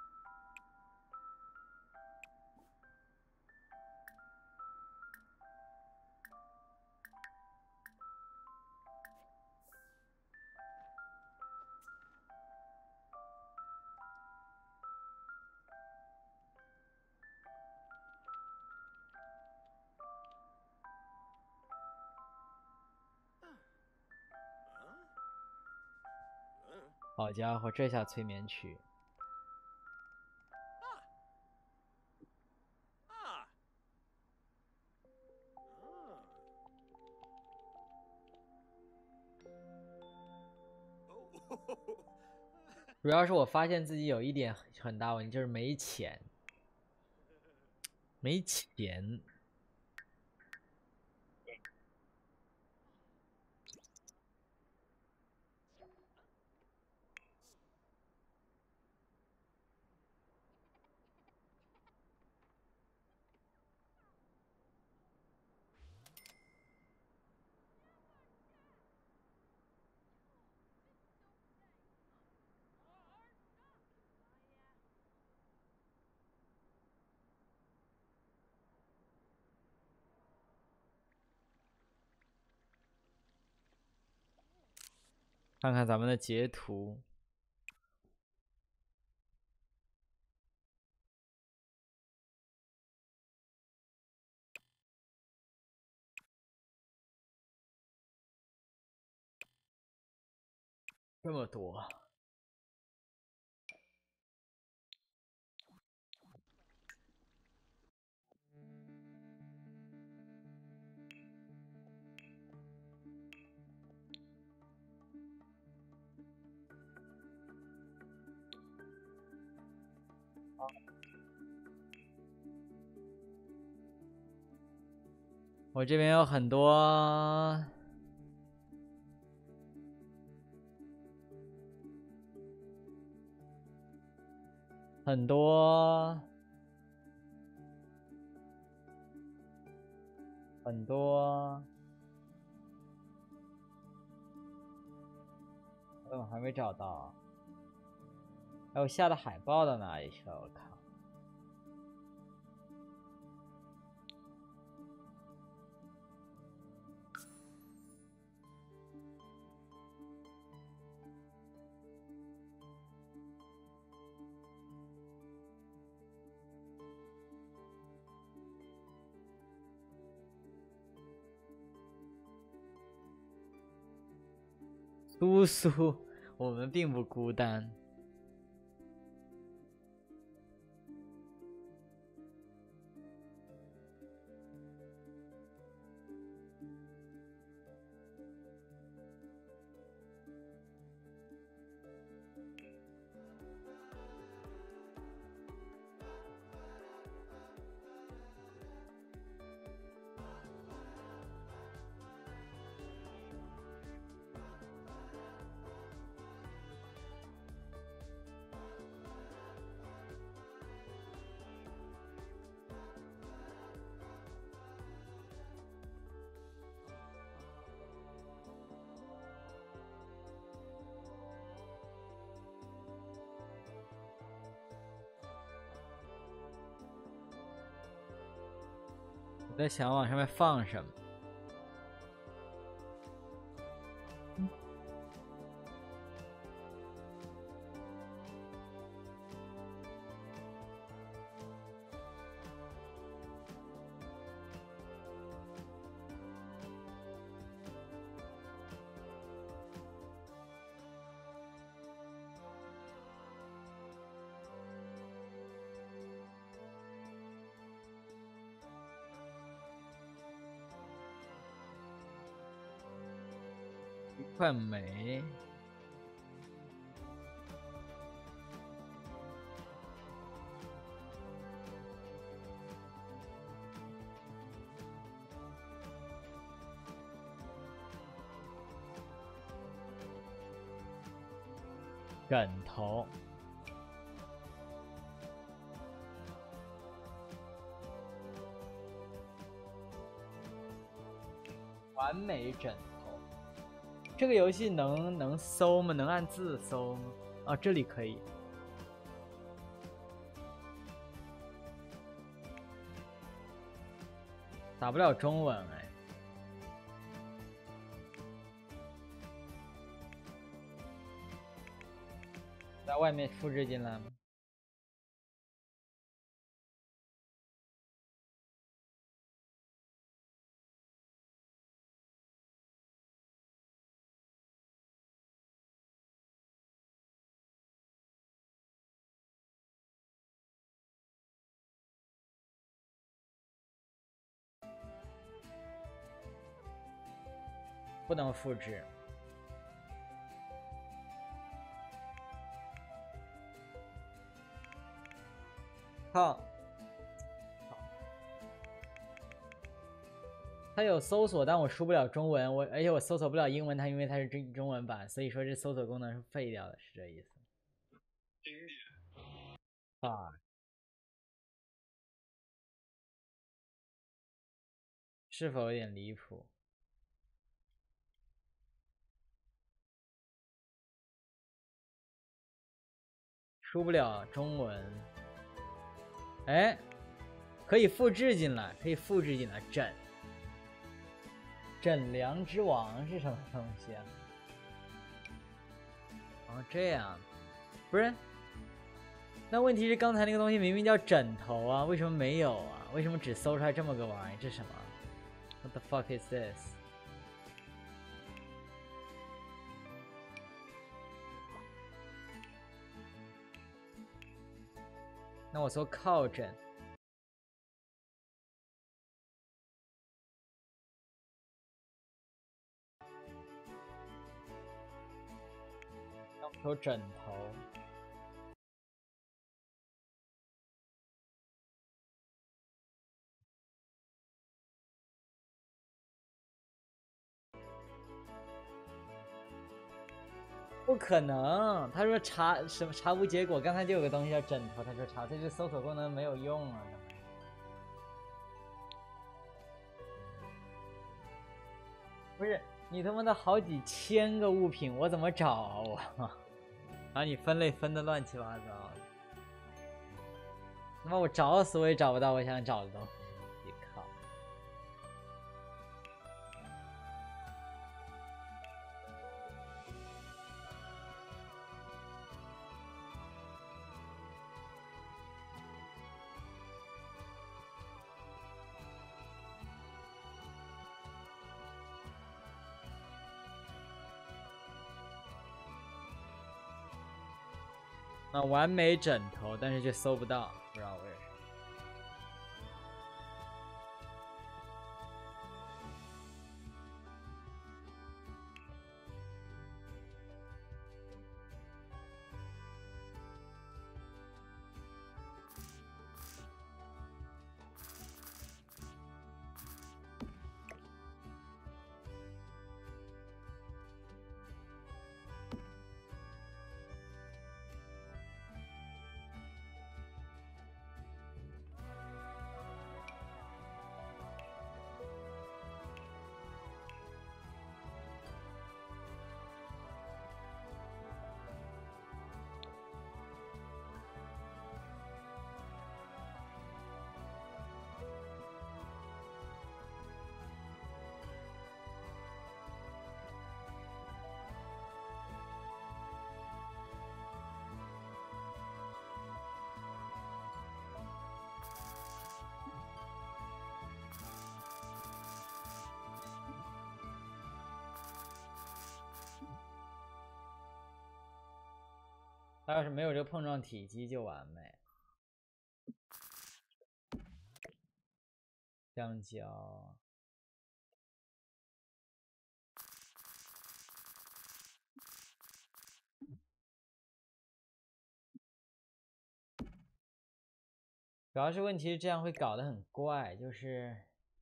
好家伙，这下催眠曲。 主要是我发现自己有一点很大问题，就是没钱，没钱。看看咱们的截图，这么多。我这边有很多很多很多，我怎么还没找到？哎，我下的海报到哪里去了？我靠！ 苏苏，我们并不孤单。我在想往上面放什么。一块煤，枕头，完美枕头。这个游戏能能搜吗？能按字搜吗？啊，这里可以。 打不了中文哎。在外面复制进来吗？不能复制。靠！它有搜索，但我输不了中文，我而且我搜索不了英文，它因为它是中中文版，所以说这搜索功能是废掉的，是这意思。 经典。 啊！是否有点离谱？输不了中文。哎，可以复制进来，可以复制进来。枕枕梁之王是什么东西啊？哦，这样，不是？那问题是刚才那个东西明明叫枕头啊，为什么没有啊？为什么只搜出来这么个玩意？这是什么 ？What the fuck is this？ 那我搜靠枕。要求枕头。不可能，他说查什么查无结果，刚才就有个东西叫枕头，他说查，这是搜索功能没有用啊。不是你他妈的好几千个物品，我怎么找啊我？把你分类分的乱七八糟的，他妈我找死我也找不到我想找的东西。啊，完美枕头，但是却搜不到，不知道为什么。他要是没有这个碰撞体积就完美。香蕉。主要是问题是这样会搞得很怪，就是。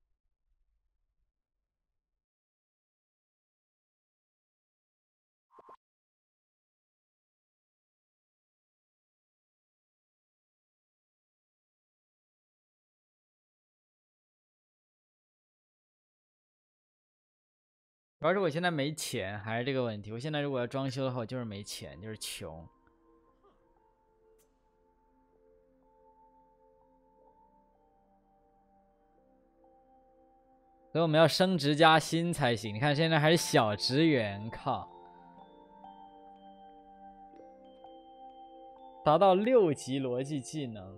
主要是我现在没钱，还是这个问题。我现在如果要装修的话，我就是没钱，就是穷。 所以我们要升职加薪才行。你看现在还是小职员，靠！达到六级逻辑技能。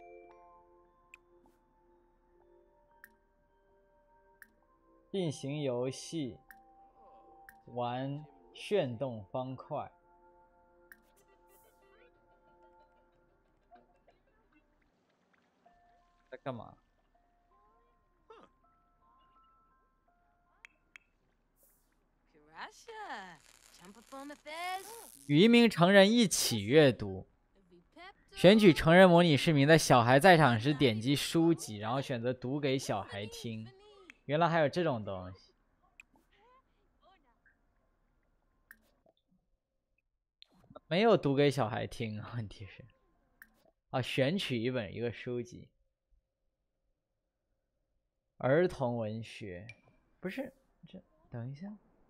并行游戏，玩旋动方块。在干嘛？与一名成人一起阅读。选取成人模拟市民，在小孩在场时点击书籍，然后选择读给小孩听。原来还有这种东西。没有读给小孩听，问题是啊，选取一本一个书籍。儿童文学，不是这，等一下。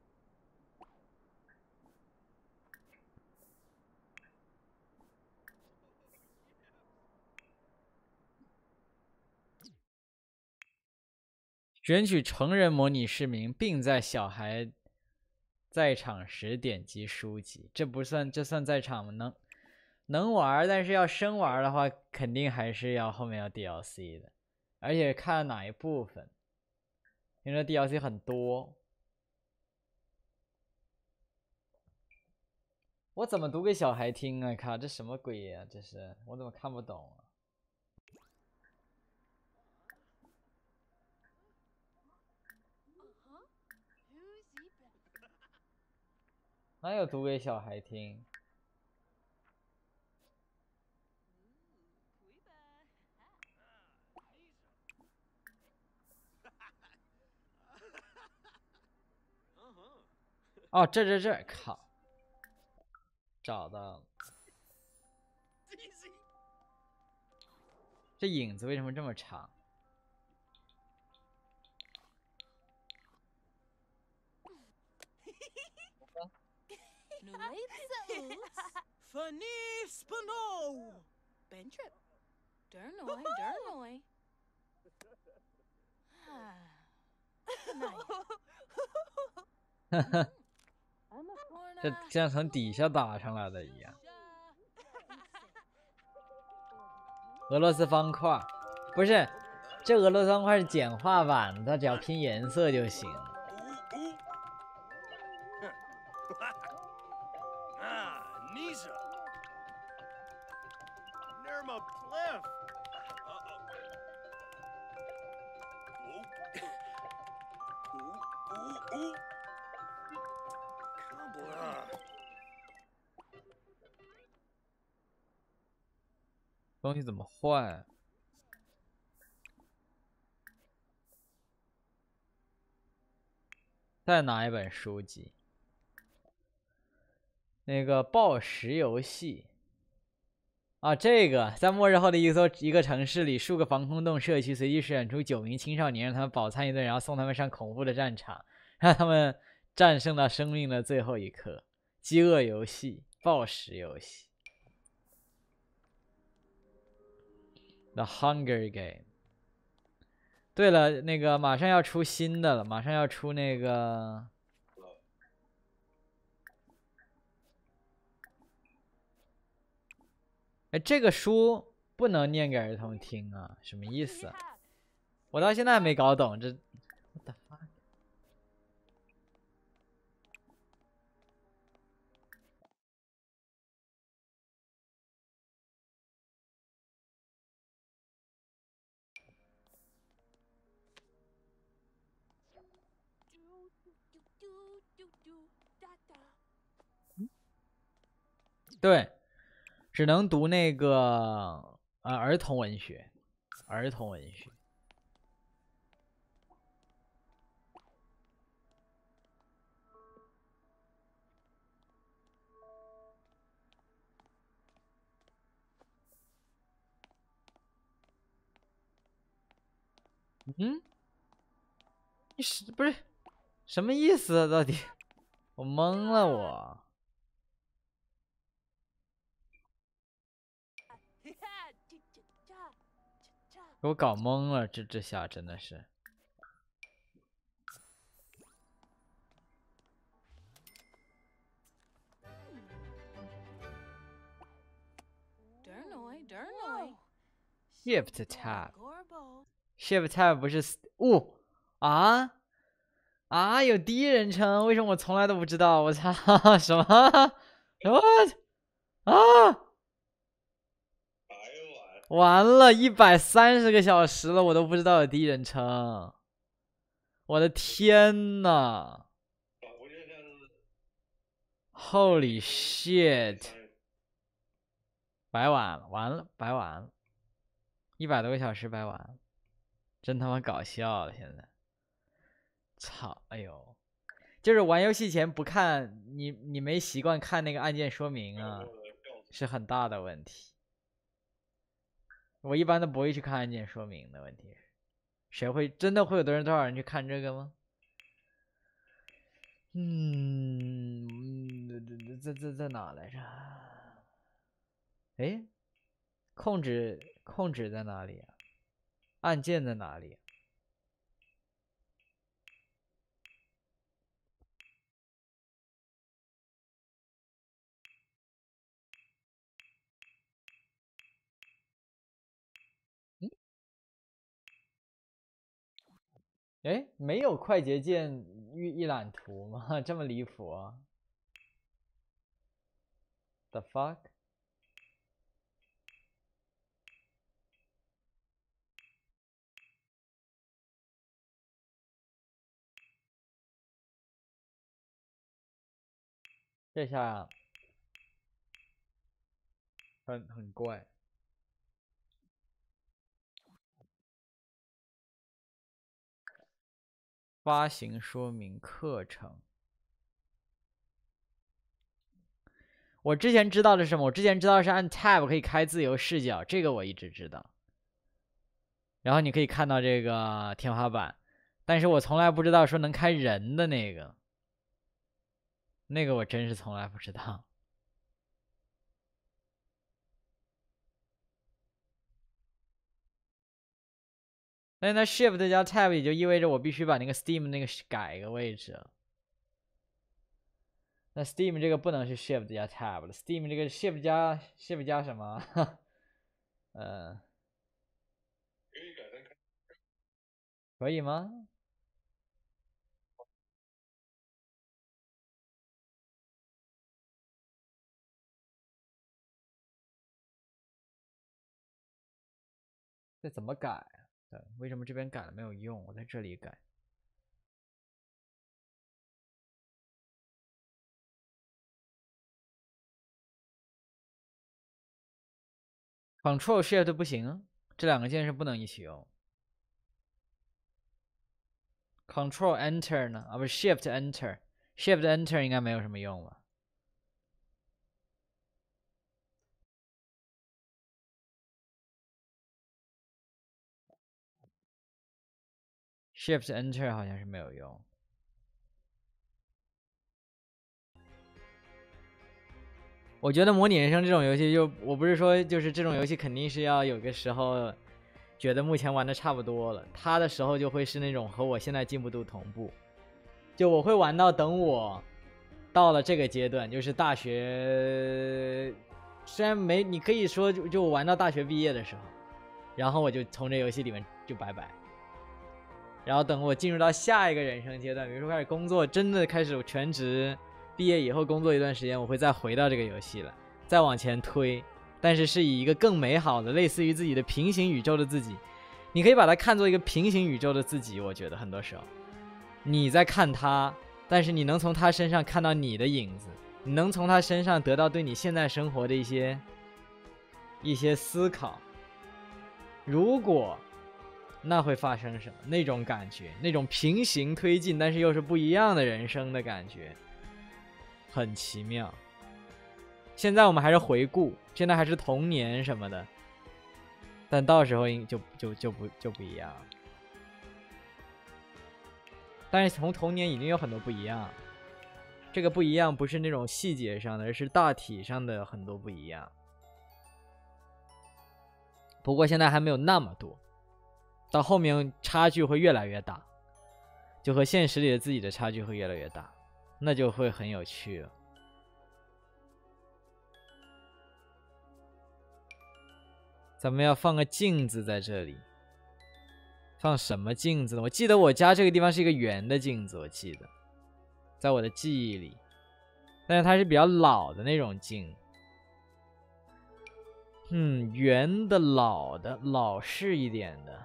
选取成人模拟市民，并在小孩在场时点击书籍，这不算，这算在场吗？能能玩，但是要生玩的话，肯定还是要后面要 D L C 的，而且看哪一部分，因为 D L C 很多。我怎么读给小孩听啊？靠，这什么鬼呀、啊？这是我怎么看不懂啊？哪有读给小孩听？哦，这这这，靠，找到了。这影子为什么这么长？ Fanny Spano! Bentrip. Durnoi, Durnoi. 这像从底下打上来的一样。俄罗斯方块，不是，这俄罗斯方块是简化版，它只要拼颜色就行。东西怎么换？再拿一本书籍。那个暴食游戏啊，这个在末日后的一座一个城市里，数个防空洞社区随机选出九名青少年，让他们饱餐一顿，然后送他们上恐怖的战场，让他们战胜到生命的最后一刻。饥饿游戏，暴食游戏。The Hunger Game。对了，那个马上要出新的了，马上要出那个，哎，这个书不能念给儿童听啊，什么意思啊？我到现在还没搞懂这。What the fuck？对，只能读那个呃儿童文学，儿童文学。嗯，你是不是什么意思啊？到底我懵了我。给我搞懵了，这这下真的是。 Durnoi. Shift tab Gorbo. Shift tab 不是哦啊啊有第一人称，为什么我从来都不知道？我操什么什么啊！完了，一百三十个小时了，我都不知道有第一人称。我的天呐 ！Holy shit！ 白玩了，完了，白玩了，一百多个小时白玩了，真他妈搞笑了！现在，操！哎呦，就是玩游戏前不看，你你没习惯看那个按键说明啊，是很大的问题。我一般都不会去看按键说明的，问题是，谁会真的会有多人多少人去看这个吗？嗯，在在在哪来着？哎，控制控制在哪里啊？按键在哪里啊？哎，没有快捷键预一览图吗？这么离谱啊 ？The fuck？ 这下很很怪。发行说明课程。我之前知道的是什么？我之前知道是按 Tab 可以开自由视角，这个我一直知道。然后你可以看到这个天花板，但是我从来不知道说能开人的那个，那个我真是从来不知道。那那 Shift 加 Tab 也就意味着我必须把那个 Steam 那个改一个位置了。那 Steam 这个不能是 Shift 加 Tab 了 ，Steam 这个 Shift 加 Shift 加什么？呃，可以吗？这怎么改啊？为什么这边改了没有用？我在这里改。Control Shift 不行啊，这两个键是不能一起用。Control Enter 呢？啊，不是 Shift Enter，Shift Enter 应该没有什么用吧？Shift Enter 好像是没有用。我觉得模拟人生这种游戏就，我不是说就是这种游戏肯定是要有个时候觉得目前玩的差不多了，它的时候就会是那种和我现在进步度同步，就我会玩到等我到了这个阶段，就是大学，虽然没你可以说就就玩到大学毕业的时候，然后我就从这游戏里面就拜拜，然后等我进入到下一个人生阶段，比如说开始工作，真的开始全职。毕业以后工作一段时间，我会再回到这个游戏了，再往前推，但是是以一个更美好的，类似于自己的平行宇宙的自己，你可以把它看作一个平行宇宙的自己。我觉得很多时候你在看他，但是你能从他身上看到你的影子，你能从他身上得到对你现在生活的一些一些思考。如果那会发生什么？那种感觉，那种平行推进但是又是不一样的人生的感觉，很奇妙。现在我们还是回顾，现在还是童年什么的，但到时候就就就不就不一样了。但是从童年已经有很多不一样，这个不一样不是那种细节上的，而是大体上的很多不一样。不过现在还没有那么多，到后面差距会越来越大，就和现实里的自己的差距会越来越大。那就会很有趣了。 咱们要放个镜子在这里。放什么镜子呢？我记得我家这个地方是一个圆的镜子，我记得，在我的记忆里，但是它是比较老的那种镜。嗯，圆的、老的、老式一点的。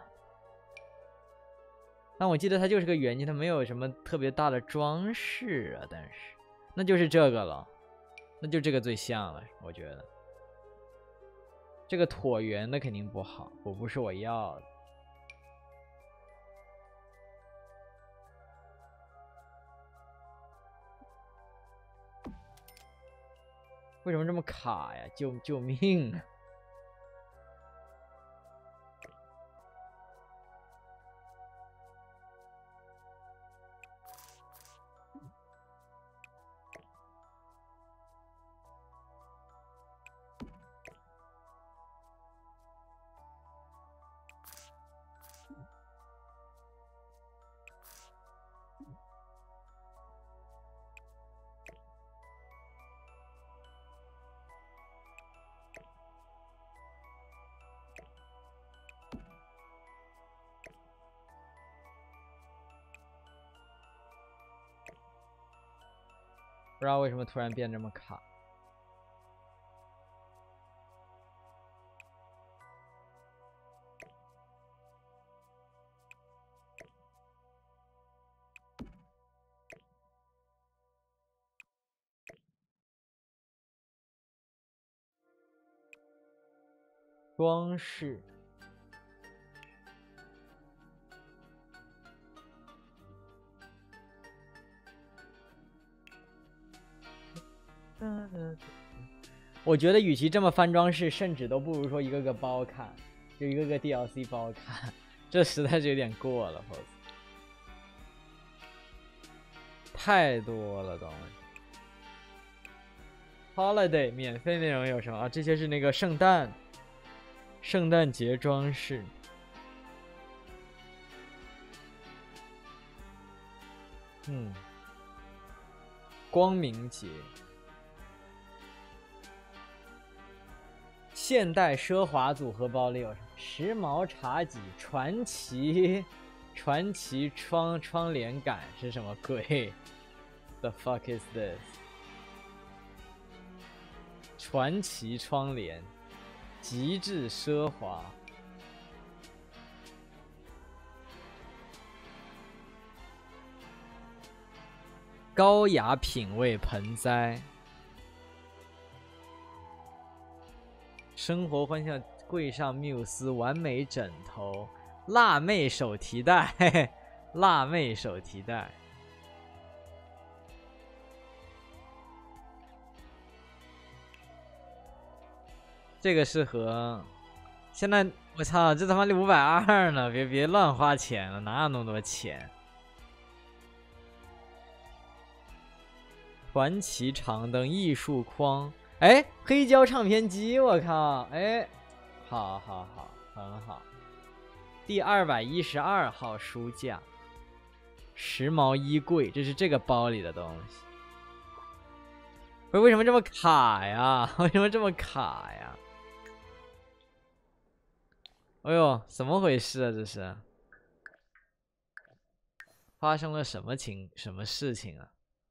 但我记得它就是个圆镜，它没有什么特别大的装饰啊。但是，那就是这个了，那就这个最像了，我觉得。这个椭圆的肯定不好，我不是我要的。为什么这么卡呀？救救命啊！不知道为什么突然变这么卡。装饰。我觉得与其这么翻装饰，甚至都不如说一个个包看，就一个个 D L C 包看，这实在是有点过了 ，pose 太多了东西。Holiday 免费内容有什么啊？这些是那个圣诞、圣诞节装饰。嗯，光明节。现代奢华组合包里有什么？时髦茶几、传奇、传奇窗窗帘杆是什么鬼 ？The fuck is this？ 传奇窗帘，极致奢华。高雅品味盆栽。生活欢笑柜上缪斯，完美枕头，辣妹手提袋，嘿嘿，辣妹手提袋。这个适合。现在我操，这他妈五百二呢！别别乱花钱了，哪有那么多钱？传奇长灯，艺术框。哎，黑胶唱片机，我靠！哎，好好好，很好。第二百一十二号书架，时髦衣柜，这是这个包里的东西。不是为什么这么卡呀？为什么这么卡呀？哎呦，怎么回事啊？这是发生了什么情什么事情啊？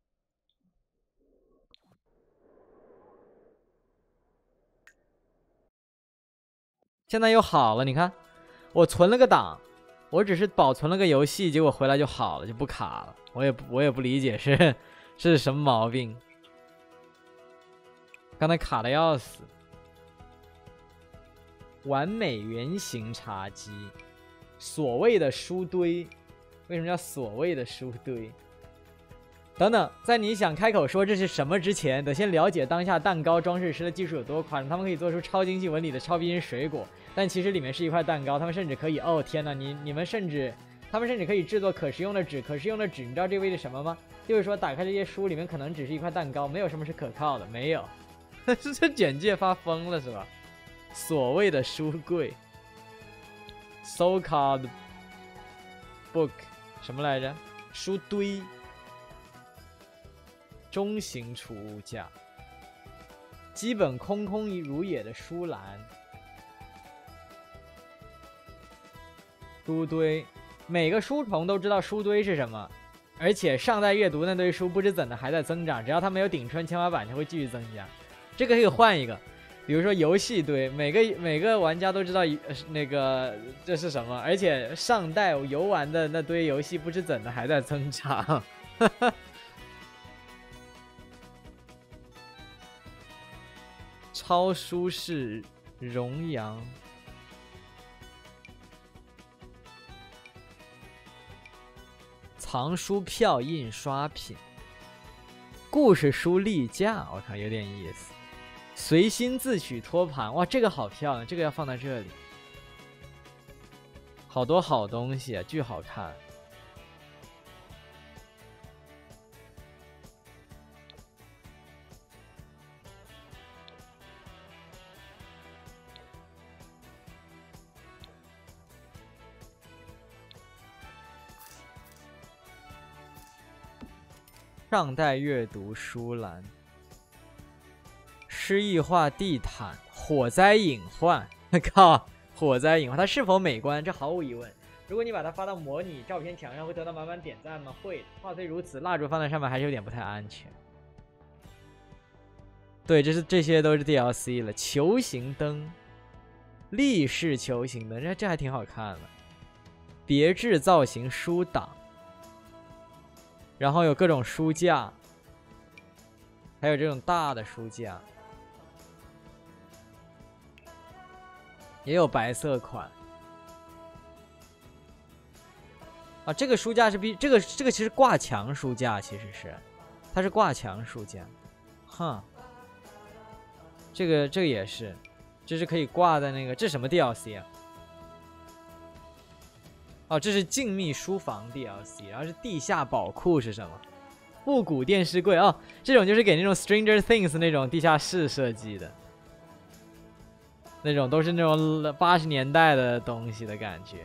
现在又好了，你看，我存了个档，我只是保存了个游戏，结果回来就好了，就不卡了。我也不我也不理解是是什么毛病，刚才卡的要死。完美圆形茶几，所谓的书堆，为什么叫所谓的书堆？等等，在你想开口说这是什么之前，得先了解当下蛋糕装饰师的技术有多夸张。他们可以做出超精细纹理的超逼真水果，但其实里面是一块蛋糕。他们甚至可以，哦天哪，你你们甚至，他们甚至可以制作可食用的纸。可食用的纸，你知道这意味着什么吗？就是说，打开这些书，里面可能只是一块蛋糕，没有什么是可靠的，没有。是这简介发疯了是吧？所谓的书柜 ，so called book 什么来着？书堆。中型储物架，基本空空如也的书篮， 书堆，每个书虫都知道书堆是什么，而且上代阅读那堆书不知怎的还在增长，只要它没有顶穿天花板，就会继续增加。这个可以换一个，比如说游戏堆，每个每个玩家都知道那个这是什么，而且上代游玩的那堆游戏不知怎的还在增长。超舒适荣阳，藏书票印刷品，故事书立架，我靠，有点意思。随心自取托盘，哇，这个好漂亮，这个要放在这里。好多好东西啊，巨好看。上代阅读书栏，诗意画地毯，火灾隐患。靠，火灾隐患，它是否美观？这毫无疑问。如果你把它发到模拟照片墙上，会得到满满点赞吗？会。话虽如此，蜡烛放在上面还是有点不太安全。对，这是这些都是 D L C 了。球形灯，立式球形灯，这这还挺好看的。别致造型书档。然后有各种书架，还有这种大的书架，也有白色款。啊，这个书架是比这个这个其实挂墙书架，其实是它是挂墙书架，哼，这个这个也是，这是可以挂在那个，这什么 D L C 啊？哦，这是静谧书房 D L C， 然后是地下宝库是什么？复古电视柜哦，这种就是给那种 Stranger Things 那种地下室设计的，那种都是那种八十年代的东西的感觉。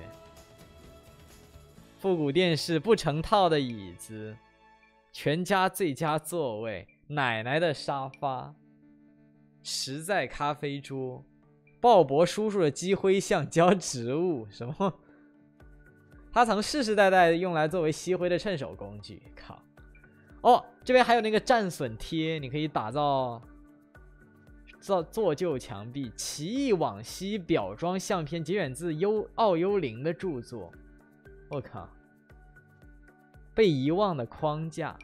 复古电视，不成套的椅子，全家最佳座位，奶奶的沙发，实在咖啡桌，鲍勃叔叔的积灰橡胶植物，什么？它曾世世代代用来作为吸灰的趁手工具。靠！哦，这边还有那个战损贴，你可以打造造做旧墙壁。奇异往昔表装相片，节选自幽奥幽灵的著作。我靠！被遗忘的框架。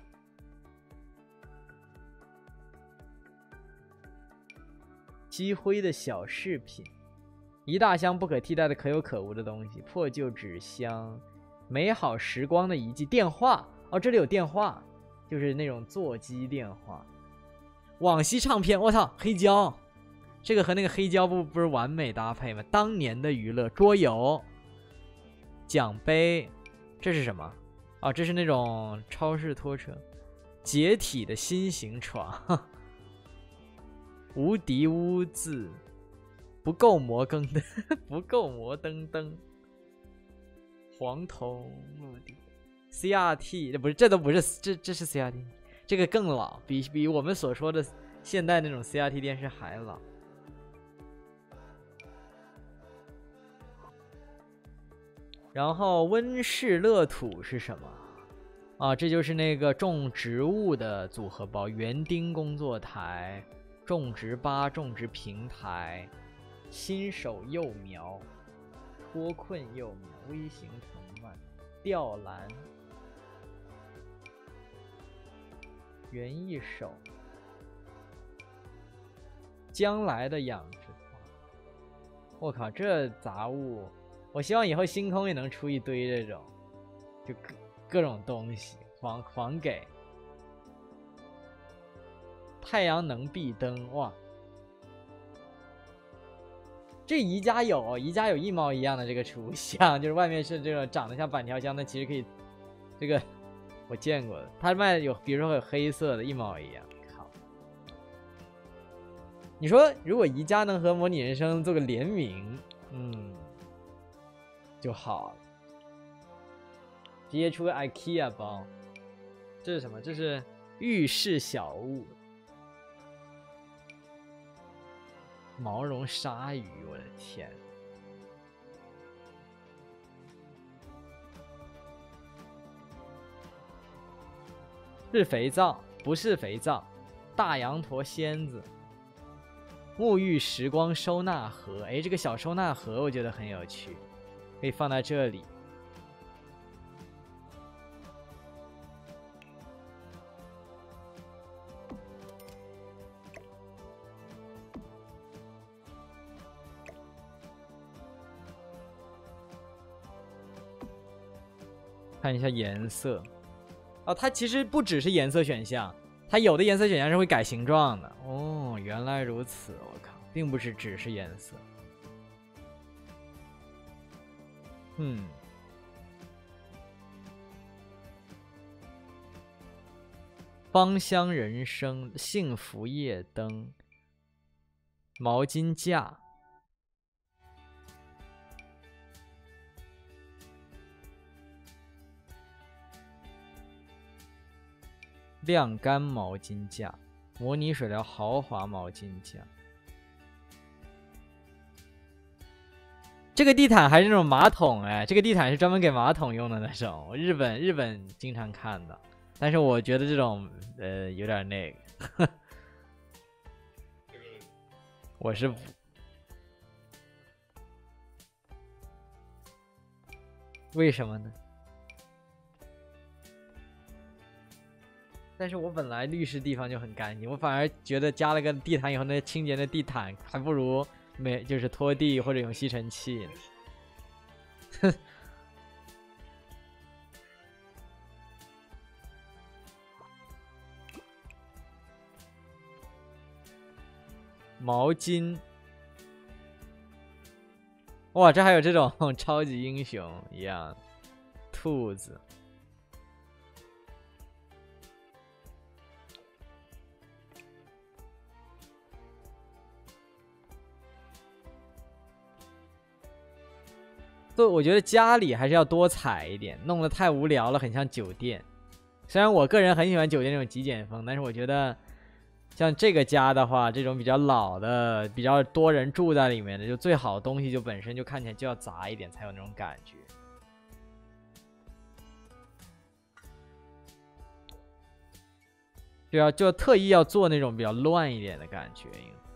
积灰的小饰品。一大箱不可替代的可有可无的东西，破旧纸箱，美好时光的遗迹，电话哦，这里有电话，就是那种座机电话。往昔唱片，我操，黑胶，这个和那个黑胶不不是完美搭配吗？当年的娱乐，桌游，奖杯，这是什么？哦，这是那种超市拖车，解体的新型床，无敌污渍。不够摩更的，不够摩登登，黄铜目的 C R T， 这不是，这都不是，这这是 C R T， 这个更老，比比我们所说的现代那种 C R T 电视还老。然后温室乐土是什么？啊，这就是那个种植物的组合包，园丁工作台、种植吧、种植平台。新手幼苗，脱困幼苗，微型藤蔓，吊篮，园艺手，将来的养殖场。我靠，这杂物！我希望以后星空也能出一堆这种，就各各种东西，狂狂给。太阳能壁灯，哇！这宜家有，宜家有一毛一样的这个储物箱，就是外面是这种长得像板条箱，但其实可以，这个我见过的，它卖有，比如说有黑色的，一毛一样。靠！你说如果宜家能和模拟人生做个联名，嗯，就好了，直接出个 IKEA 包。这是什么？这是浴室小物。毛绒鲨鱼，我的天！ 是肥皂，不是肥皂。大羊驼仙子，沐浴时光收纳盒。哎，这个小收纳盒我觉得很有趣，可以放在这里。看一下颜色。哦，它其实不只是颜色选项，它有的颜色选项是会改形状的。哦，原来如此，我靠，并不是只是颜色。嗯，芳香人生，幸福夜灯，毛巾架。晾干毛巾架，模拟水疗豪华毛巾架。这个地毯还是那种马桶，哎，这个地毯是专门给马桶用的那种，日本日本经常看的。但是我觉得这种呃有点那个，我是为什么呢？但是我本来浴室地方就很干净，我反而觉得加了个地毯以后，那清洁的地毯还不如没就是拖地或者用吸尘器呢。哼。毛巾，哇，这还有这种超级英雄一样，兔子。对，我觉得家里还是要多彩一点，弄得太无聊了，很像酒店。虽然我个人很喜欢酒店那种极简风，但是我觉得像这个家的话，这种比较老的、比较多人住在里面的，就最好东西就本身就看起来就要杂一点，才有那种感觉。就要就特意要做那种比较乱一点的感觉。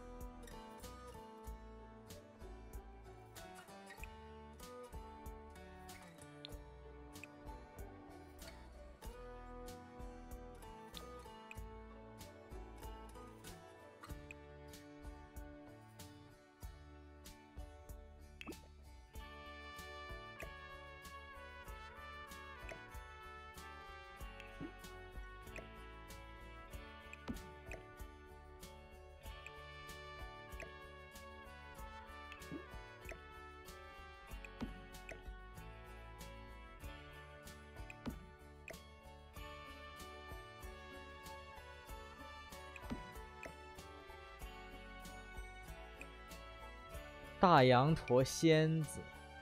大羊驼仙子，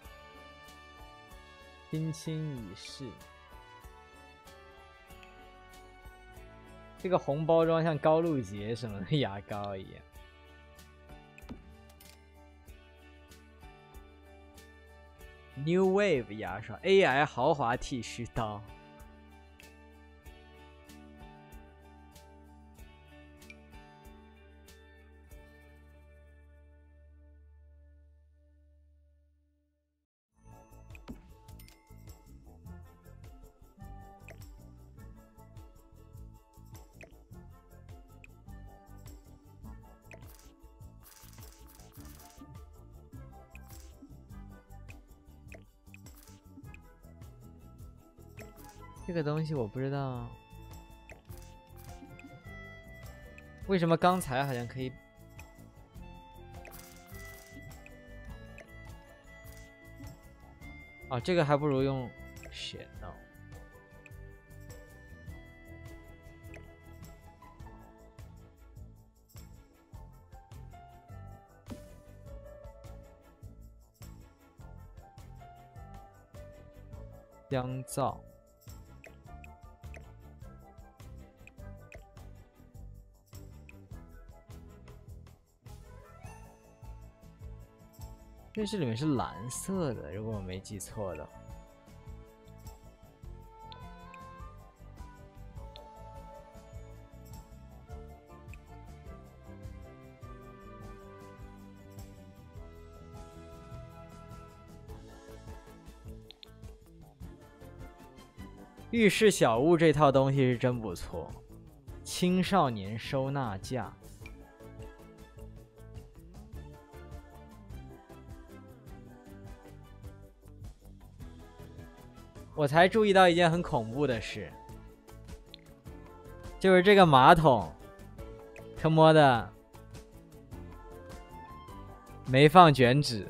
亲亲已逝。这个红包装像高露洁什么的牙膏一样。New Wave 牙刷 ，A I 豪华剃须刀。这个东西我不知道，为什么刚才好像可以？啊，这个还不如用shit no。香皂。电视里面是蓝色的，如果我没记错的。 浴室小物这套东西是真不错，青少年收纳架。我才注意到一件很恐怖的事，就是这个马桶他妈的没放卷纸。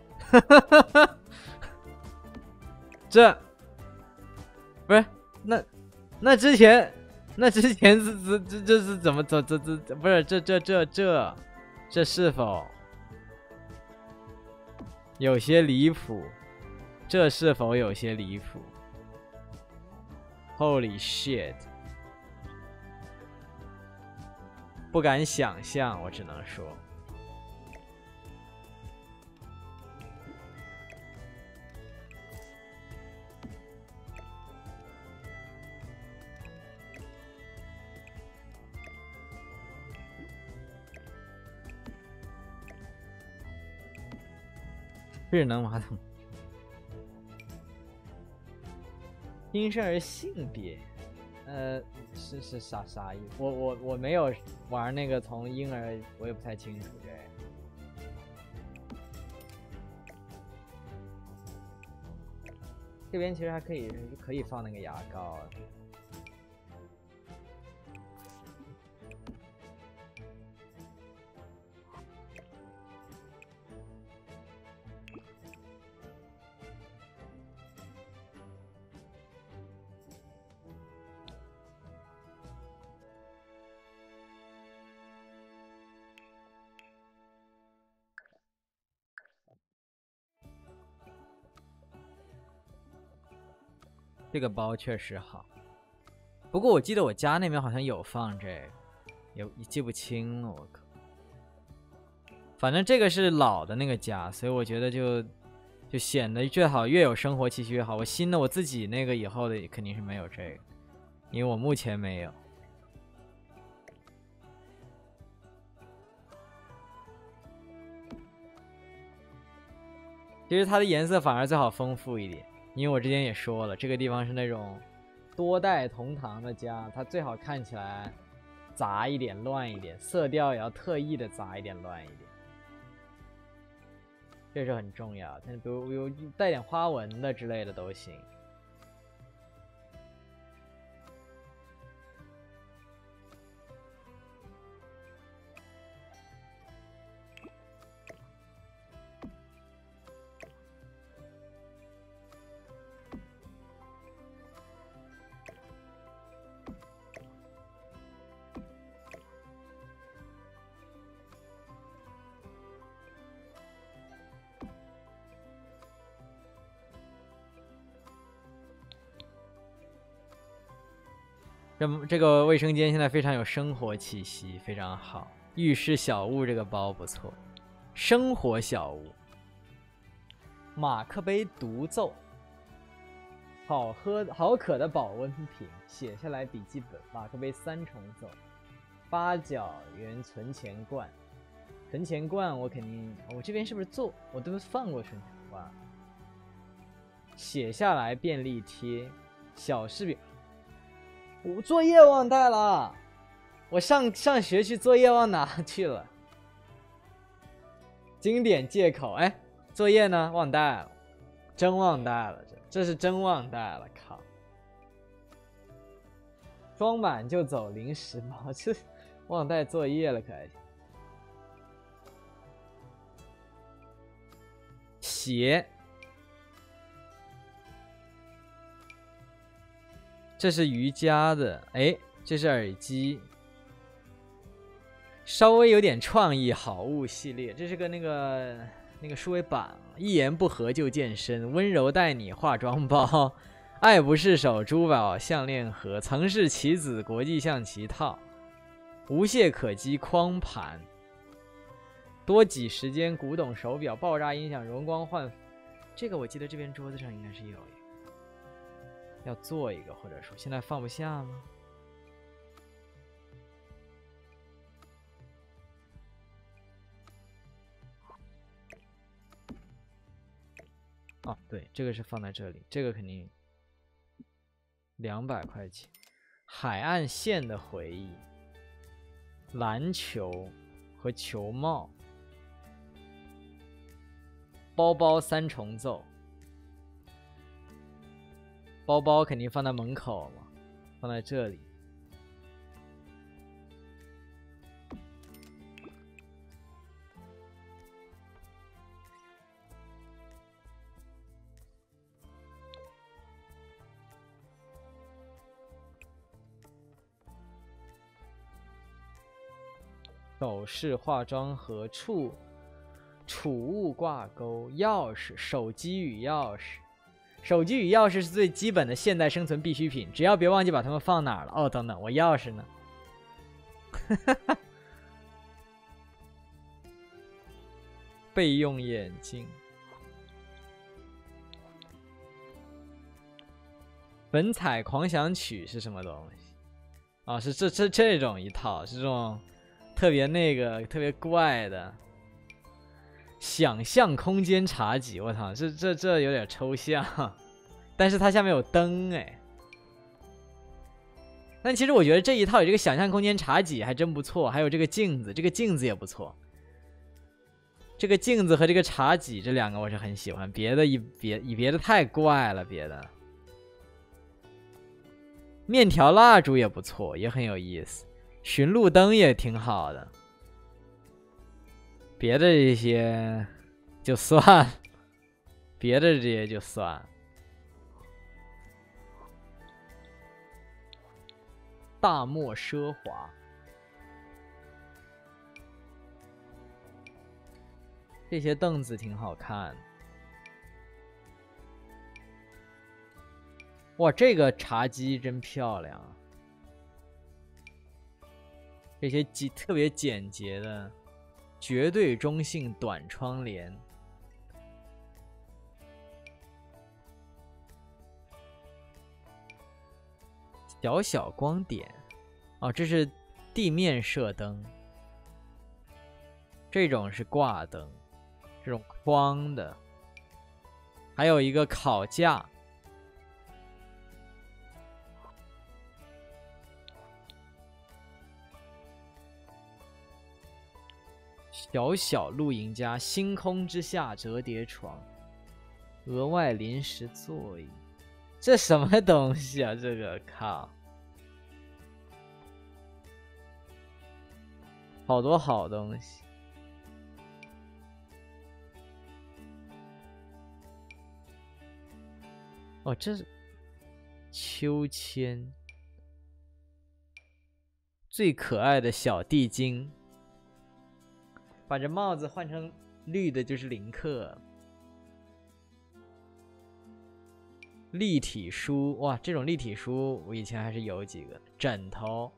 这不是那那之前那之前是这这这是怎么怎这这不是这这这这这是否有些离谱？这是否有些离谱 ？Holy shit！ 不敢想象，我只能说。智能马桶，婴生儿性别，呃，是是啥啥意思？我我我没有玩那个从婴儿，我也不太清楚这。这边其实还可以可以放那个牙膏。这个包确实好，不过我记得我家那边好像有放这个，有记不清了，我靠。反正这个是老的那个家，所以我觉得就就显得最好越有生活气息越好。我新的我自己那个以后的肯定是没有这个，因为我目前没有。其实它的颜色反而最好丰富一点。因为我之前也说了，这个地方是那种多代同堂的家，它最好看起来杂一点、乱一点，色调也要特意的杂一点、乱一点，这是很重要。但是比如有带点花纹的之类的都行。这这个卫生间现在非常有生活气息，非常好。浴室小物这个包不错，生活小物。马克杯独奏，好喝好渴的保温瓶，写下来笔记本。马克杯三重奏，八角圆存钱罐，存钱罐我肯定，我这边是不是做我都放过存钱罐？写下来便利贴，小饰品。我作业忘带了，我上上学去作业忘拿去了。经典借口，哎，作业呢？忘带了，真忘带了，这这是真忘带了，靠！装满就走，零食包，这忘带作业了，可还行？鞋。这是瑜伽的，哎，这是耳机，稍微有点创意好物系列，这是个那个那个数位板，一言不合就健身，温柔带你化妆包，爱不释手珠宝项链盒，曾是棋子国际象棋套，无懈可击框盘，多挤时间古董手表，爆炸音响容光焕，这个我记得这边桌子上应该是有。要做一个，或者说现在放不下吗？哦，对，这个是放在这里，这个肯定两百块钱。海岸线的回忆，篮球和球帽，包包三重奏。包包肯定放在门口嘛，放在这里。首饰、化妆盒、储储物挂钩、钥匙、手机与钥匙。手机与钥匙是最基本的现代生存必需品，只要别忘记把它们放哪儿了。哦，等等，我钥匙呢？备用眼镜。本彩狂想曲是什么东西？啊、哦，是这这这种一套，是这种。特别那个特别怪的想象空间茶几，我操，这这这有点抽象，但是它下面有灯哎。但其实我觉得这一套有这个想象空间茶几还真不错，还有这个镜子，这个镜子也不错。这个镜子和这个茶几这两个我是很喜欢，别的一别一别的太怪了，别的。面条蜡烛也不错，也很有意思。寻路灯也挺好的，别的这些就算了，别的这些就算了。大漠奢华，这些凳子挺好看。哇，这个茶几真漂亮啊！这些简特别简洁的绝对中性短窗帘，小小光点哦，这是地面射灯，这种是挂灯，这种框的，还有一个烤架。小小露营家，星空之下折叠床，额外临时座椅，这什么东西啊？这个靠，好多好东西。哦，这是秋千，最可爱的小地精。把这帽子换成绿的就是林克。立体书，哇，这种立体书我以前还是有几个。枕头，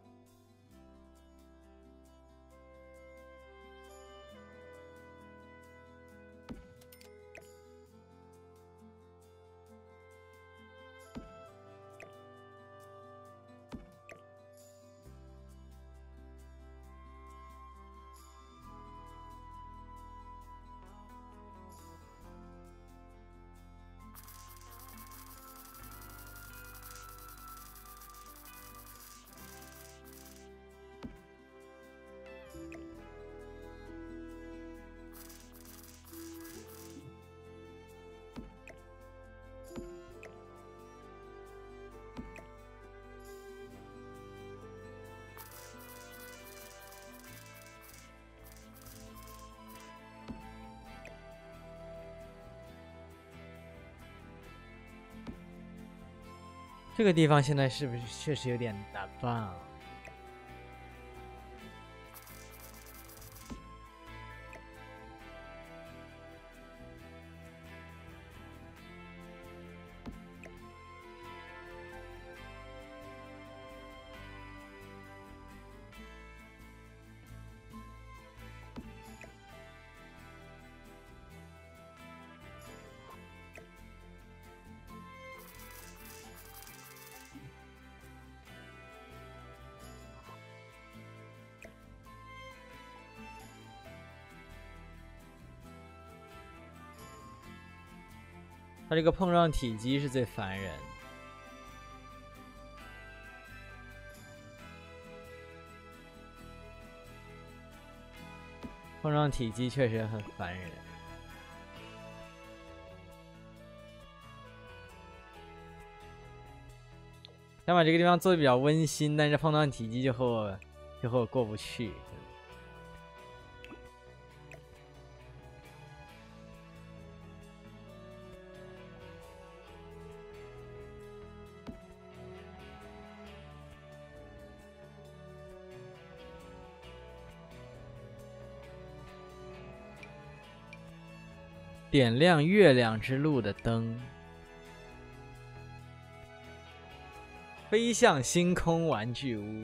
这个地方现在是不是确实有点难办啊？它这个碰撞体积是最烦人。 碰撞体积确实很烦人。想把这个地方做的比较温馨，但是碰撞体积就和我就和我过不去。点亮月亮之路的灯，飞向星空玩具屋，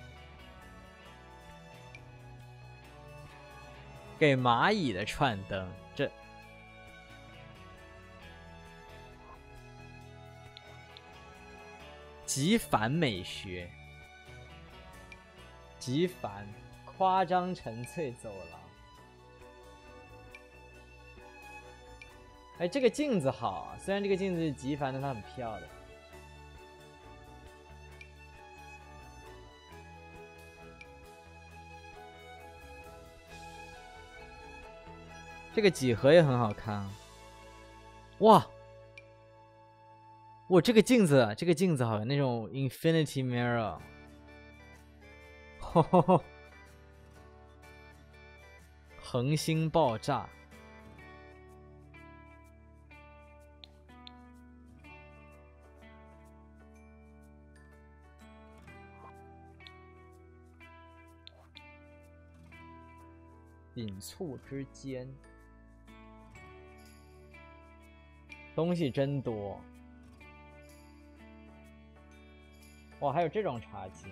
给蚂蚁的串灯，这极繁美学，极繁夸张纯粹走廊。哎，这个镜子好啊！虽然这个镜子是极繁的，它很漂亮。这个几何也很好看啊！哇，哇，这个镜子，这个镜子好像那种 Infinity Mirror， 吼吼吼，恒星爆炸。紧促之间，东西真多。哇，还有这种茶几，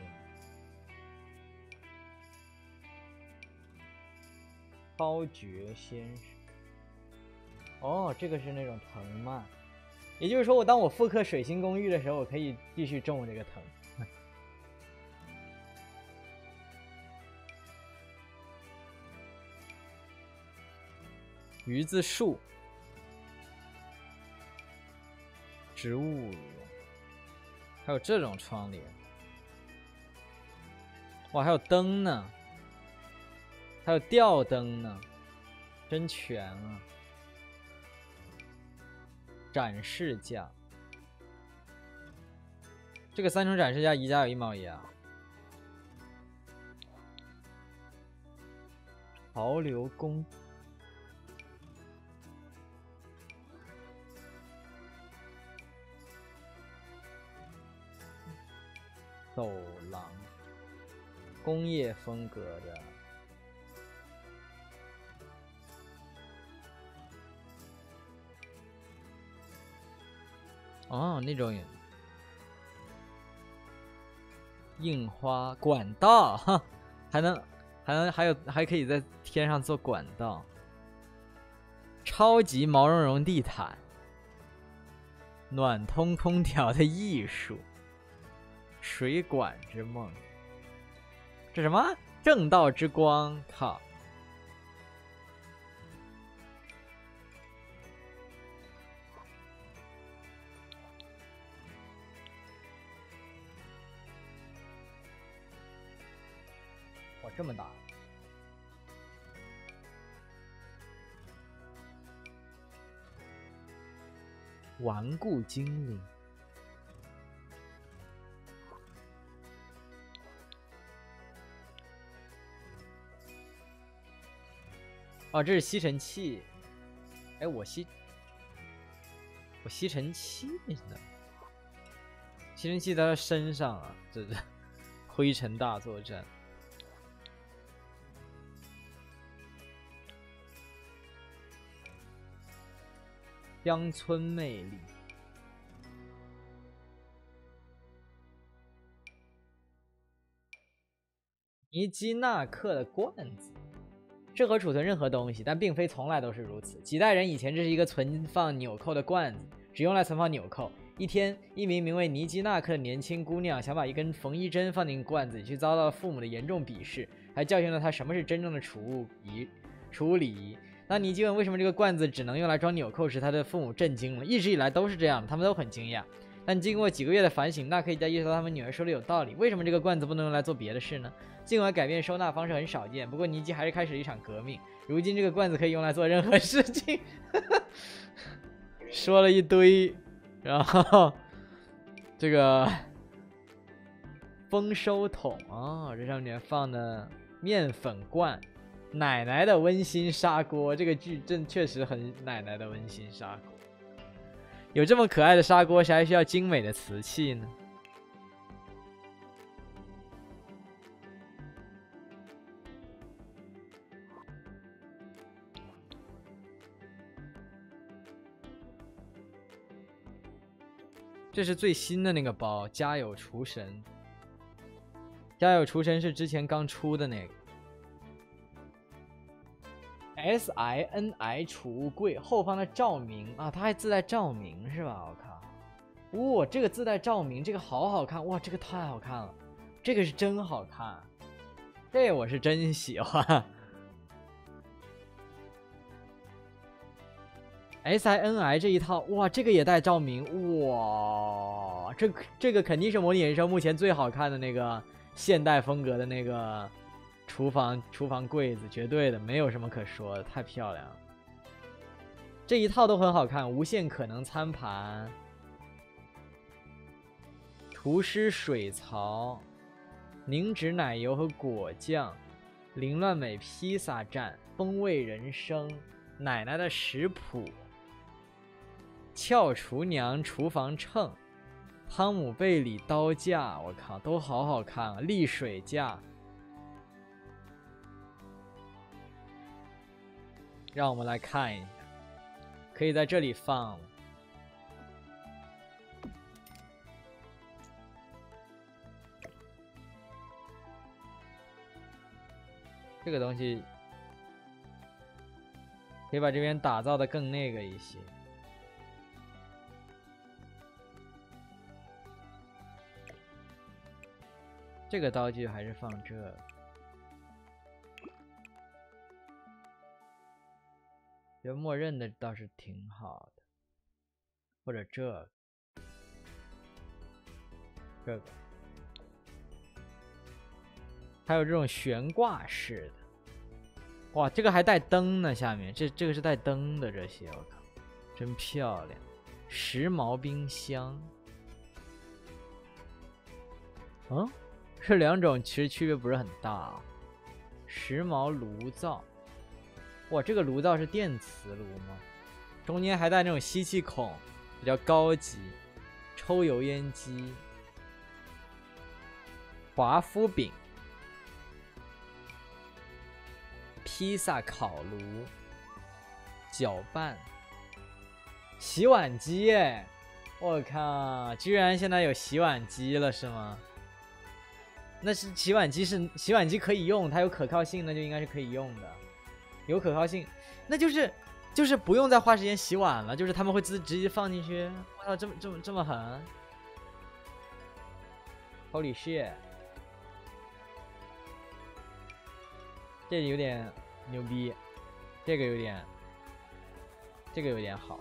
超绝先生。哦，这个是那种藤蔓，也就是说，我当我复刻水星公寓的时候，我可以继续种这个藤。鱼子树，植物，还有这种窗帘，哇，还有灯呢，还有吊灯呢，真全啊！展示架，这个三重展示架宜家有一毛一样。潮流宫。走廊，工业风格的，哦，那种印花管道，哈，还能还能还有还可以在天上做管道，超级毛茸茸地毯，暖通空调的艺术。水管之梦，这什么正道之光？靠！哇，这么大！顽固精灵。哦，这是吸尘器。哎，我吸，我吸尘器呢？吸尘器在他身上啊，这是灰尘大作战。乡村魅力。尼基纳克的罐子。适合储存任何东西，但并非从来都是如此。几代人以前，这是一个存放纽扣的罐子，只用来存放纽扣。一天，一名名为尼基纳克的年轻姑娘想把一根缝衣针放进罐子里，却遭到父母的严重鄙视，还教训了她什么是真正的储物仪、储物礼仪。当尼基问为什么这个罐子只能用来装纽扣时，他的父母震惊了。一直以来都是这样，他们都很惊讶。但经过几个月的反省，纳克一家意识到他们女儿说的有道理。为什么这个罐子不能用来做别的事呢？ 尽管改变收纳方式很少见，不过尼基还是开始了一场革命。如今这个罐子可以用来做任何事情。说了一堆，然后这个丰收桶啊、哦，这上面放的面粉罐，奶奶的温馨砂锅，这个剧真确实很奶奶的温馨砂锅。有这么可爱的砂锅，谁还需要精美的瓷器呢？这是最新的那个包，家有厨神。家有厨神是之前刚出的那个。S I N I 储物柜后方的照明啊，它还自带照明是吧？我靠，哇、哦，这个自带照明，这个好好看，哇，这个太好看了，这个是真好看，这我是真喜欢。S I N I 这一套，哇，这个也带照明，哇，这这个肯定是模拟人生目前最好看的那个现代风格的那个厨房厨房柜子，绝对的，没有什么可说的，太漂亮了。这一套都很好看，无限可能餐盘、厨师水槽、凝脂奶油和果酱、凌乱美披萨站、风味人生、奶奶的食谱、俏厨娘厨房秤、汤姆贝里刀架，我靠，都好好看啊！沥水架，让我们来看一下，可以在这里放。这个东西可以把这边打造的更那个一些。这个道具还是放这，觉得默认的倒是挺好的，或者这个，这个，还有这种悬挂式的，哇，这个还带灯呢，下面这这个是带灯的，这些我靠，真漂亮，时髦冰箱，嗯。这两种其实区别不是很大啊。时髦炉灶，哇，这个炉灶是电磁炉吗？中间还带那种吸气孔，比较高级。抽油烟机，华夫饼，披萨烤炉，搅拌，洗碗机，哎，我靠，居然现在有洗碗机了是吗？那是洗碗机是洗碗机可以用，它有可靠性，那就应该是可以用的，有可靠性，那就是就是不用再花时间洗碗了，就是他们会自直接放进去。我操，这么这么这么狠 ！Holy shit！ 这有点牛逼，这个有点，这个有点好。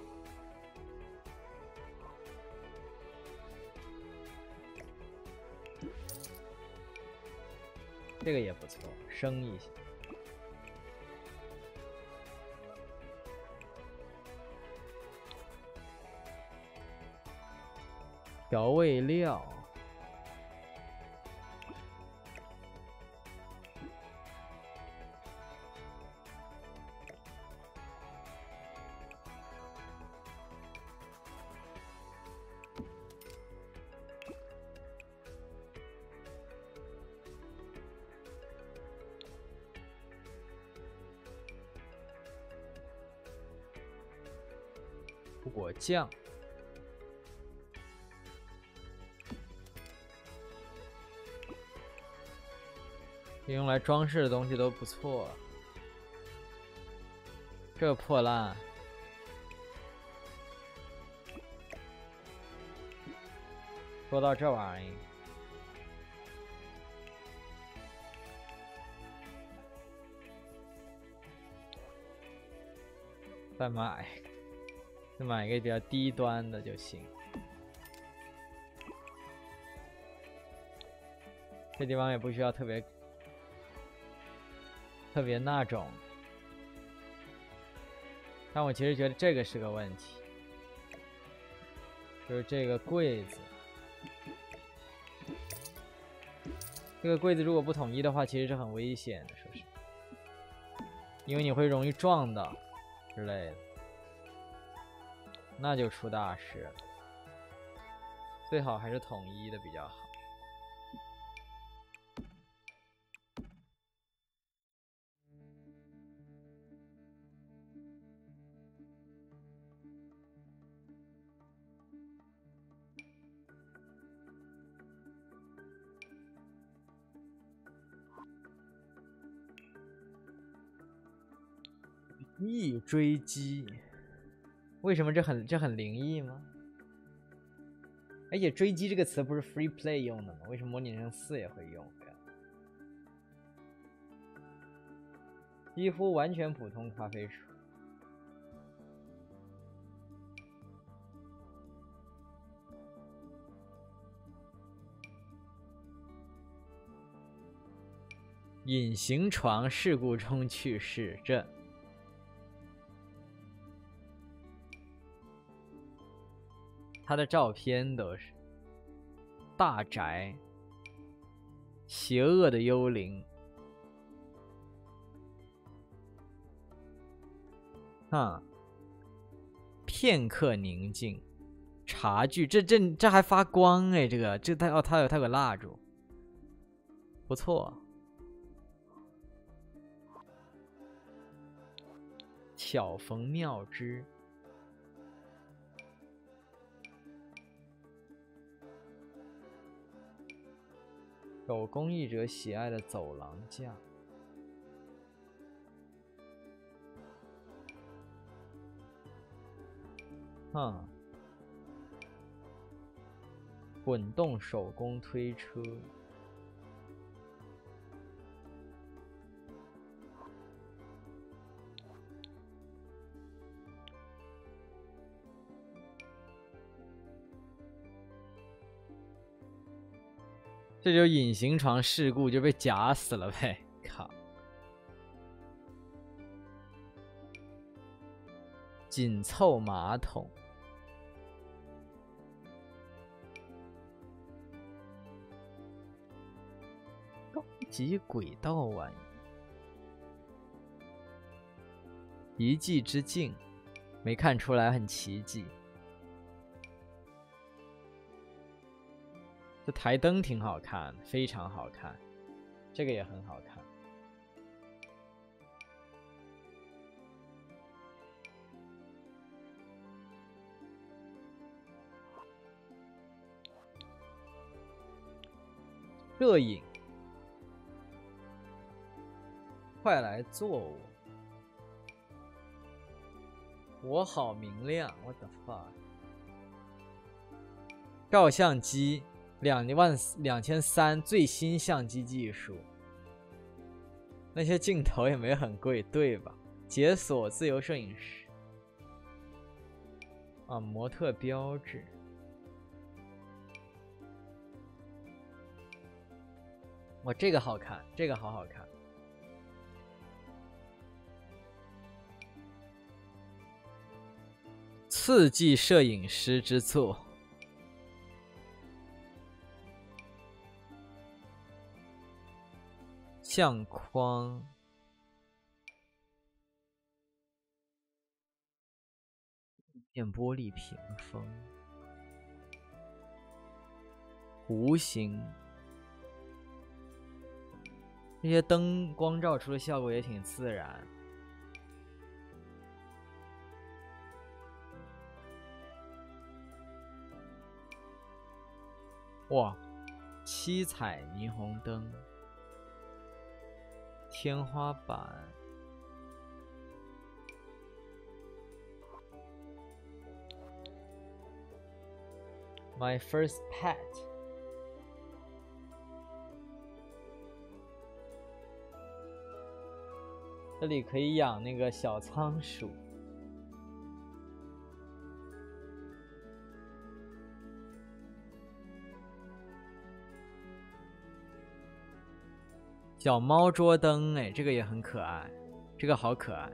这个也不错，升一下。调味料，果酱，用来装饰的东西都不错。这破烂，说到这玩意儿，再买。就买一个比较低端的就行。这地方也不需要特别特别那种。但我其实觉得这个是个问题，就是这个柜子，这个柜子如果不统一的话，其实是很危险的，说是，因为你会容易撞到之类的，那就出大事了。最好还是统一的比较好。异追击，为什么这很这很灵异吗？而且追击这个词不是 free play 用的吗？为什么模拟人生四也会用？几乎完全普通咖啡水。隐形床事故中去世，这他的照片都是大宅，邪恶的幽灵，啊，片刻宁静，茶具，这这这还发光哎，这个这它哦，它有它有个蜡烛，不错。巧逢妙枝，手工艺者喜爱的走廊架，哼，滚动手工推车。这就隐形床事故就被夹死了呗，靠！紧凑马桶，高级轨道玩意，一技之境，没看出来很奇迹。这台灯挺好看，非常好看，这个也很好看。摄影，快来做我，我好明亮，我的 fuck！ 照相机。两万两千三最新相机技术，那些镜头也没很贵，对吧？解锁自由摄影师啊，模特标志，哇，这个好看，这个好好看。刺激摄影师之作。相框，片玻璃屏风，弧形，这些灯光照出的效果也挺自然。哇，七彩霓虹灯。天花板， My first pet， 这里可以养那个小仓鼠。 小猫桌灯，哎，这个也很可爱，这个好可爱。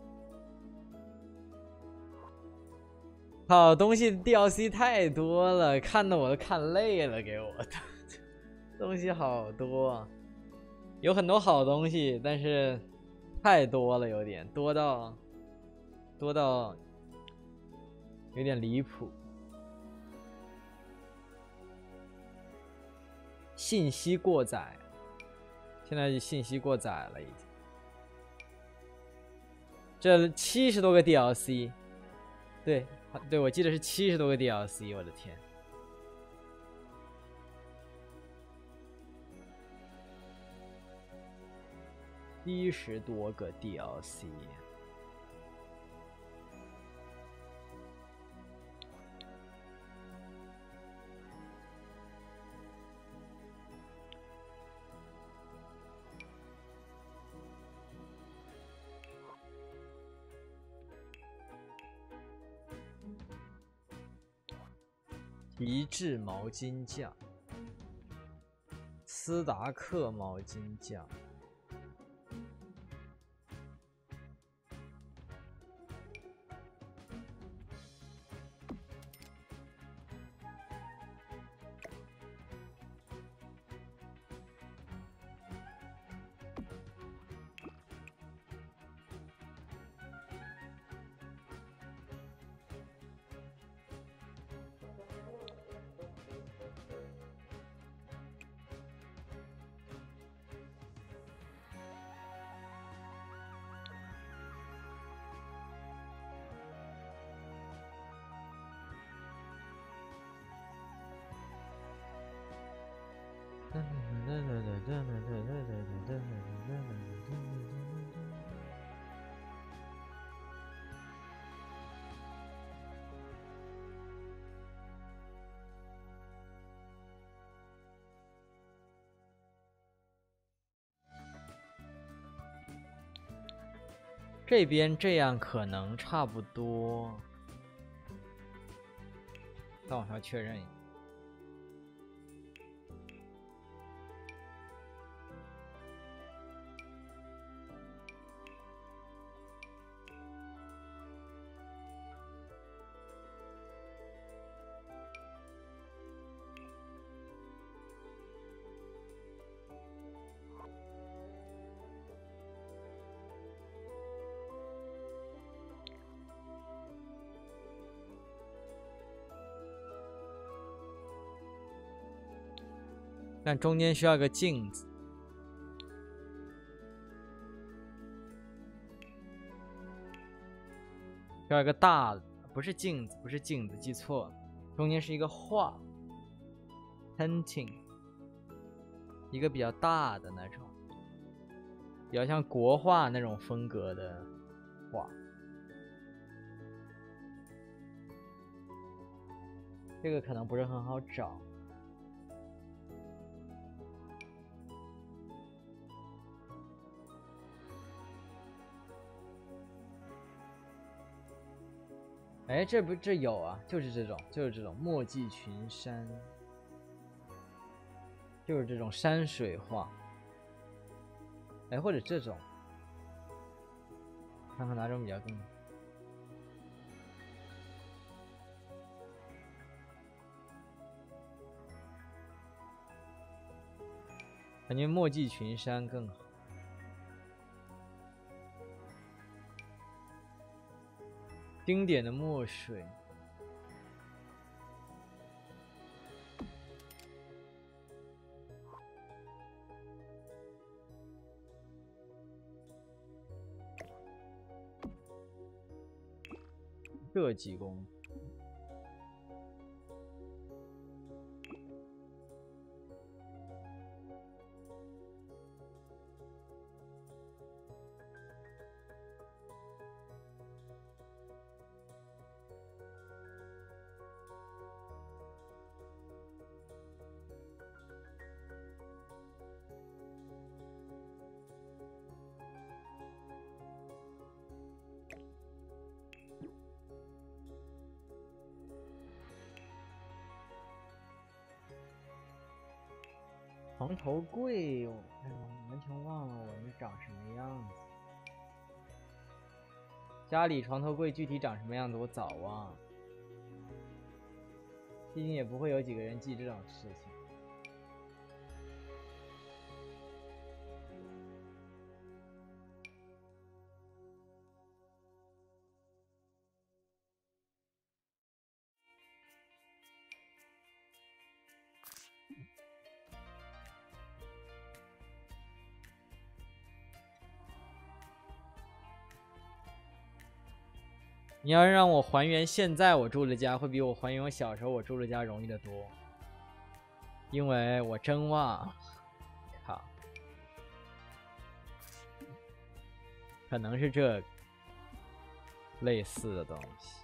好东西 D L C 太多了，看的我都看累了，给我的东西好多，有很多好东西，但是太多了，有点多到多到有点离谱。信息过载，现在信息过载了已经。这七十多个 D L C， 对。对，我记得是七十多个 D L C， 我的天！七十多个 D L C， 极致毛巾酱，斯达克毛巾酱。这边这样可能差不多，再往上确认一下。但中间需要一个镜子，需要一个大的，不是镜子，不是镜子，记错了，中间是一个画 ，painting， 一个比较大的那种，比较像国画那种风格的画。这个可能不是很好找。哎，这不这有啊，就是这种，就是这种墨迹群山，就是这种山水画。哎，或者这种，看看哪种比较更。感觉墨迹群山更好。经典的墨水，这几公。 床头柜，我哎呀，完全忘了我那长什么样子。家里床头柜具体长什么样子，我早忘了。毕竟也不会有几个人记这种事情。你要是让我还原现在我住的家，会比我还原我小时候我住的家容易得多，因为我真忘，靠，可能是这类似的东西。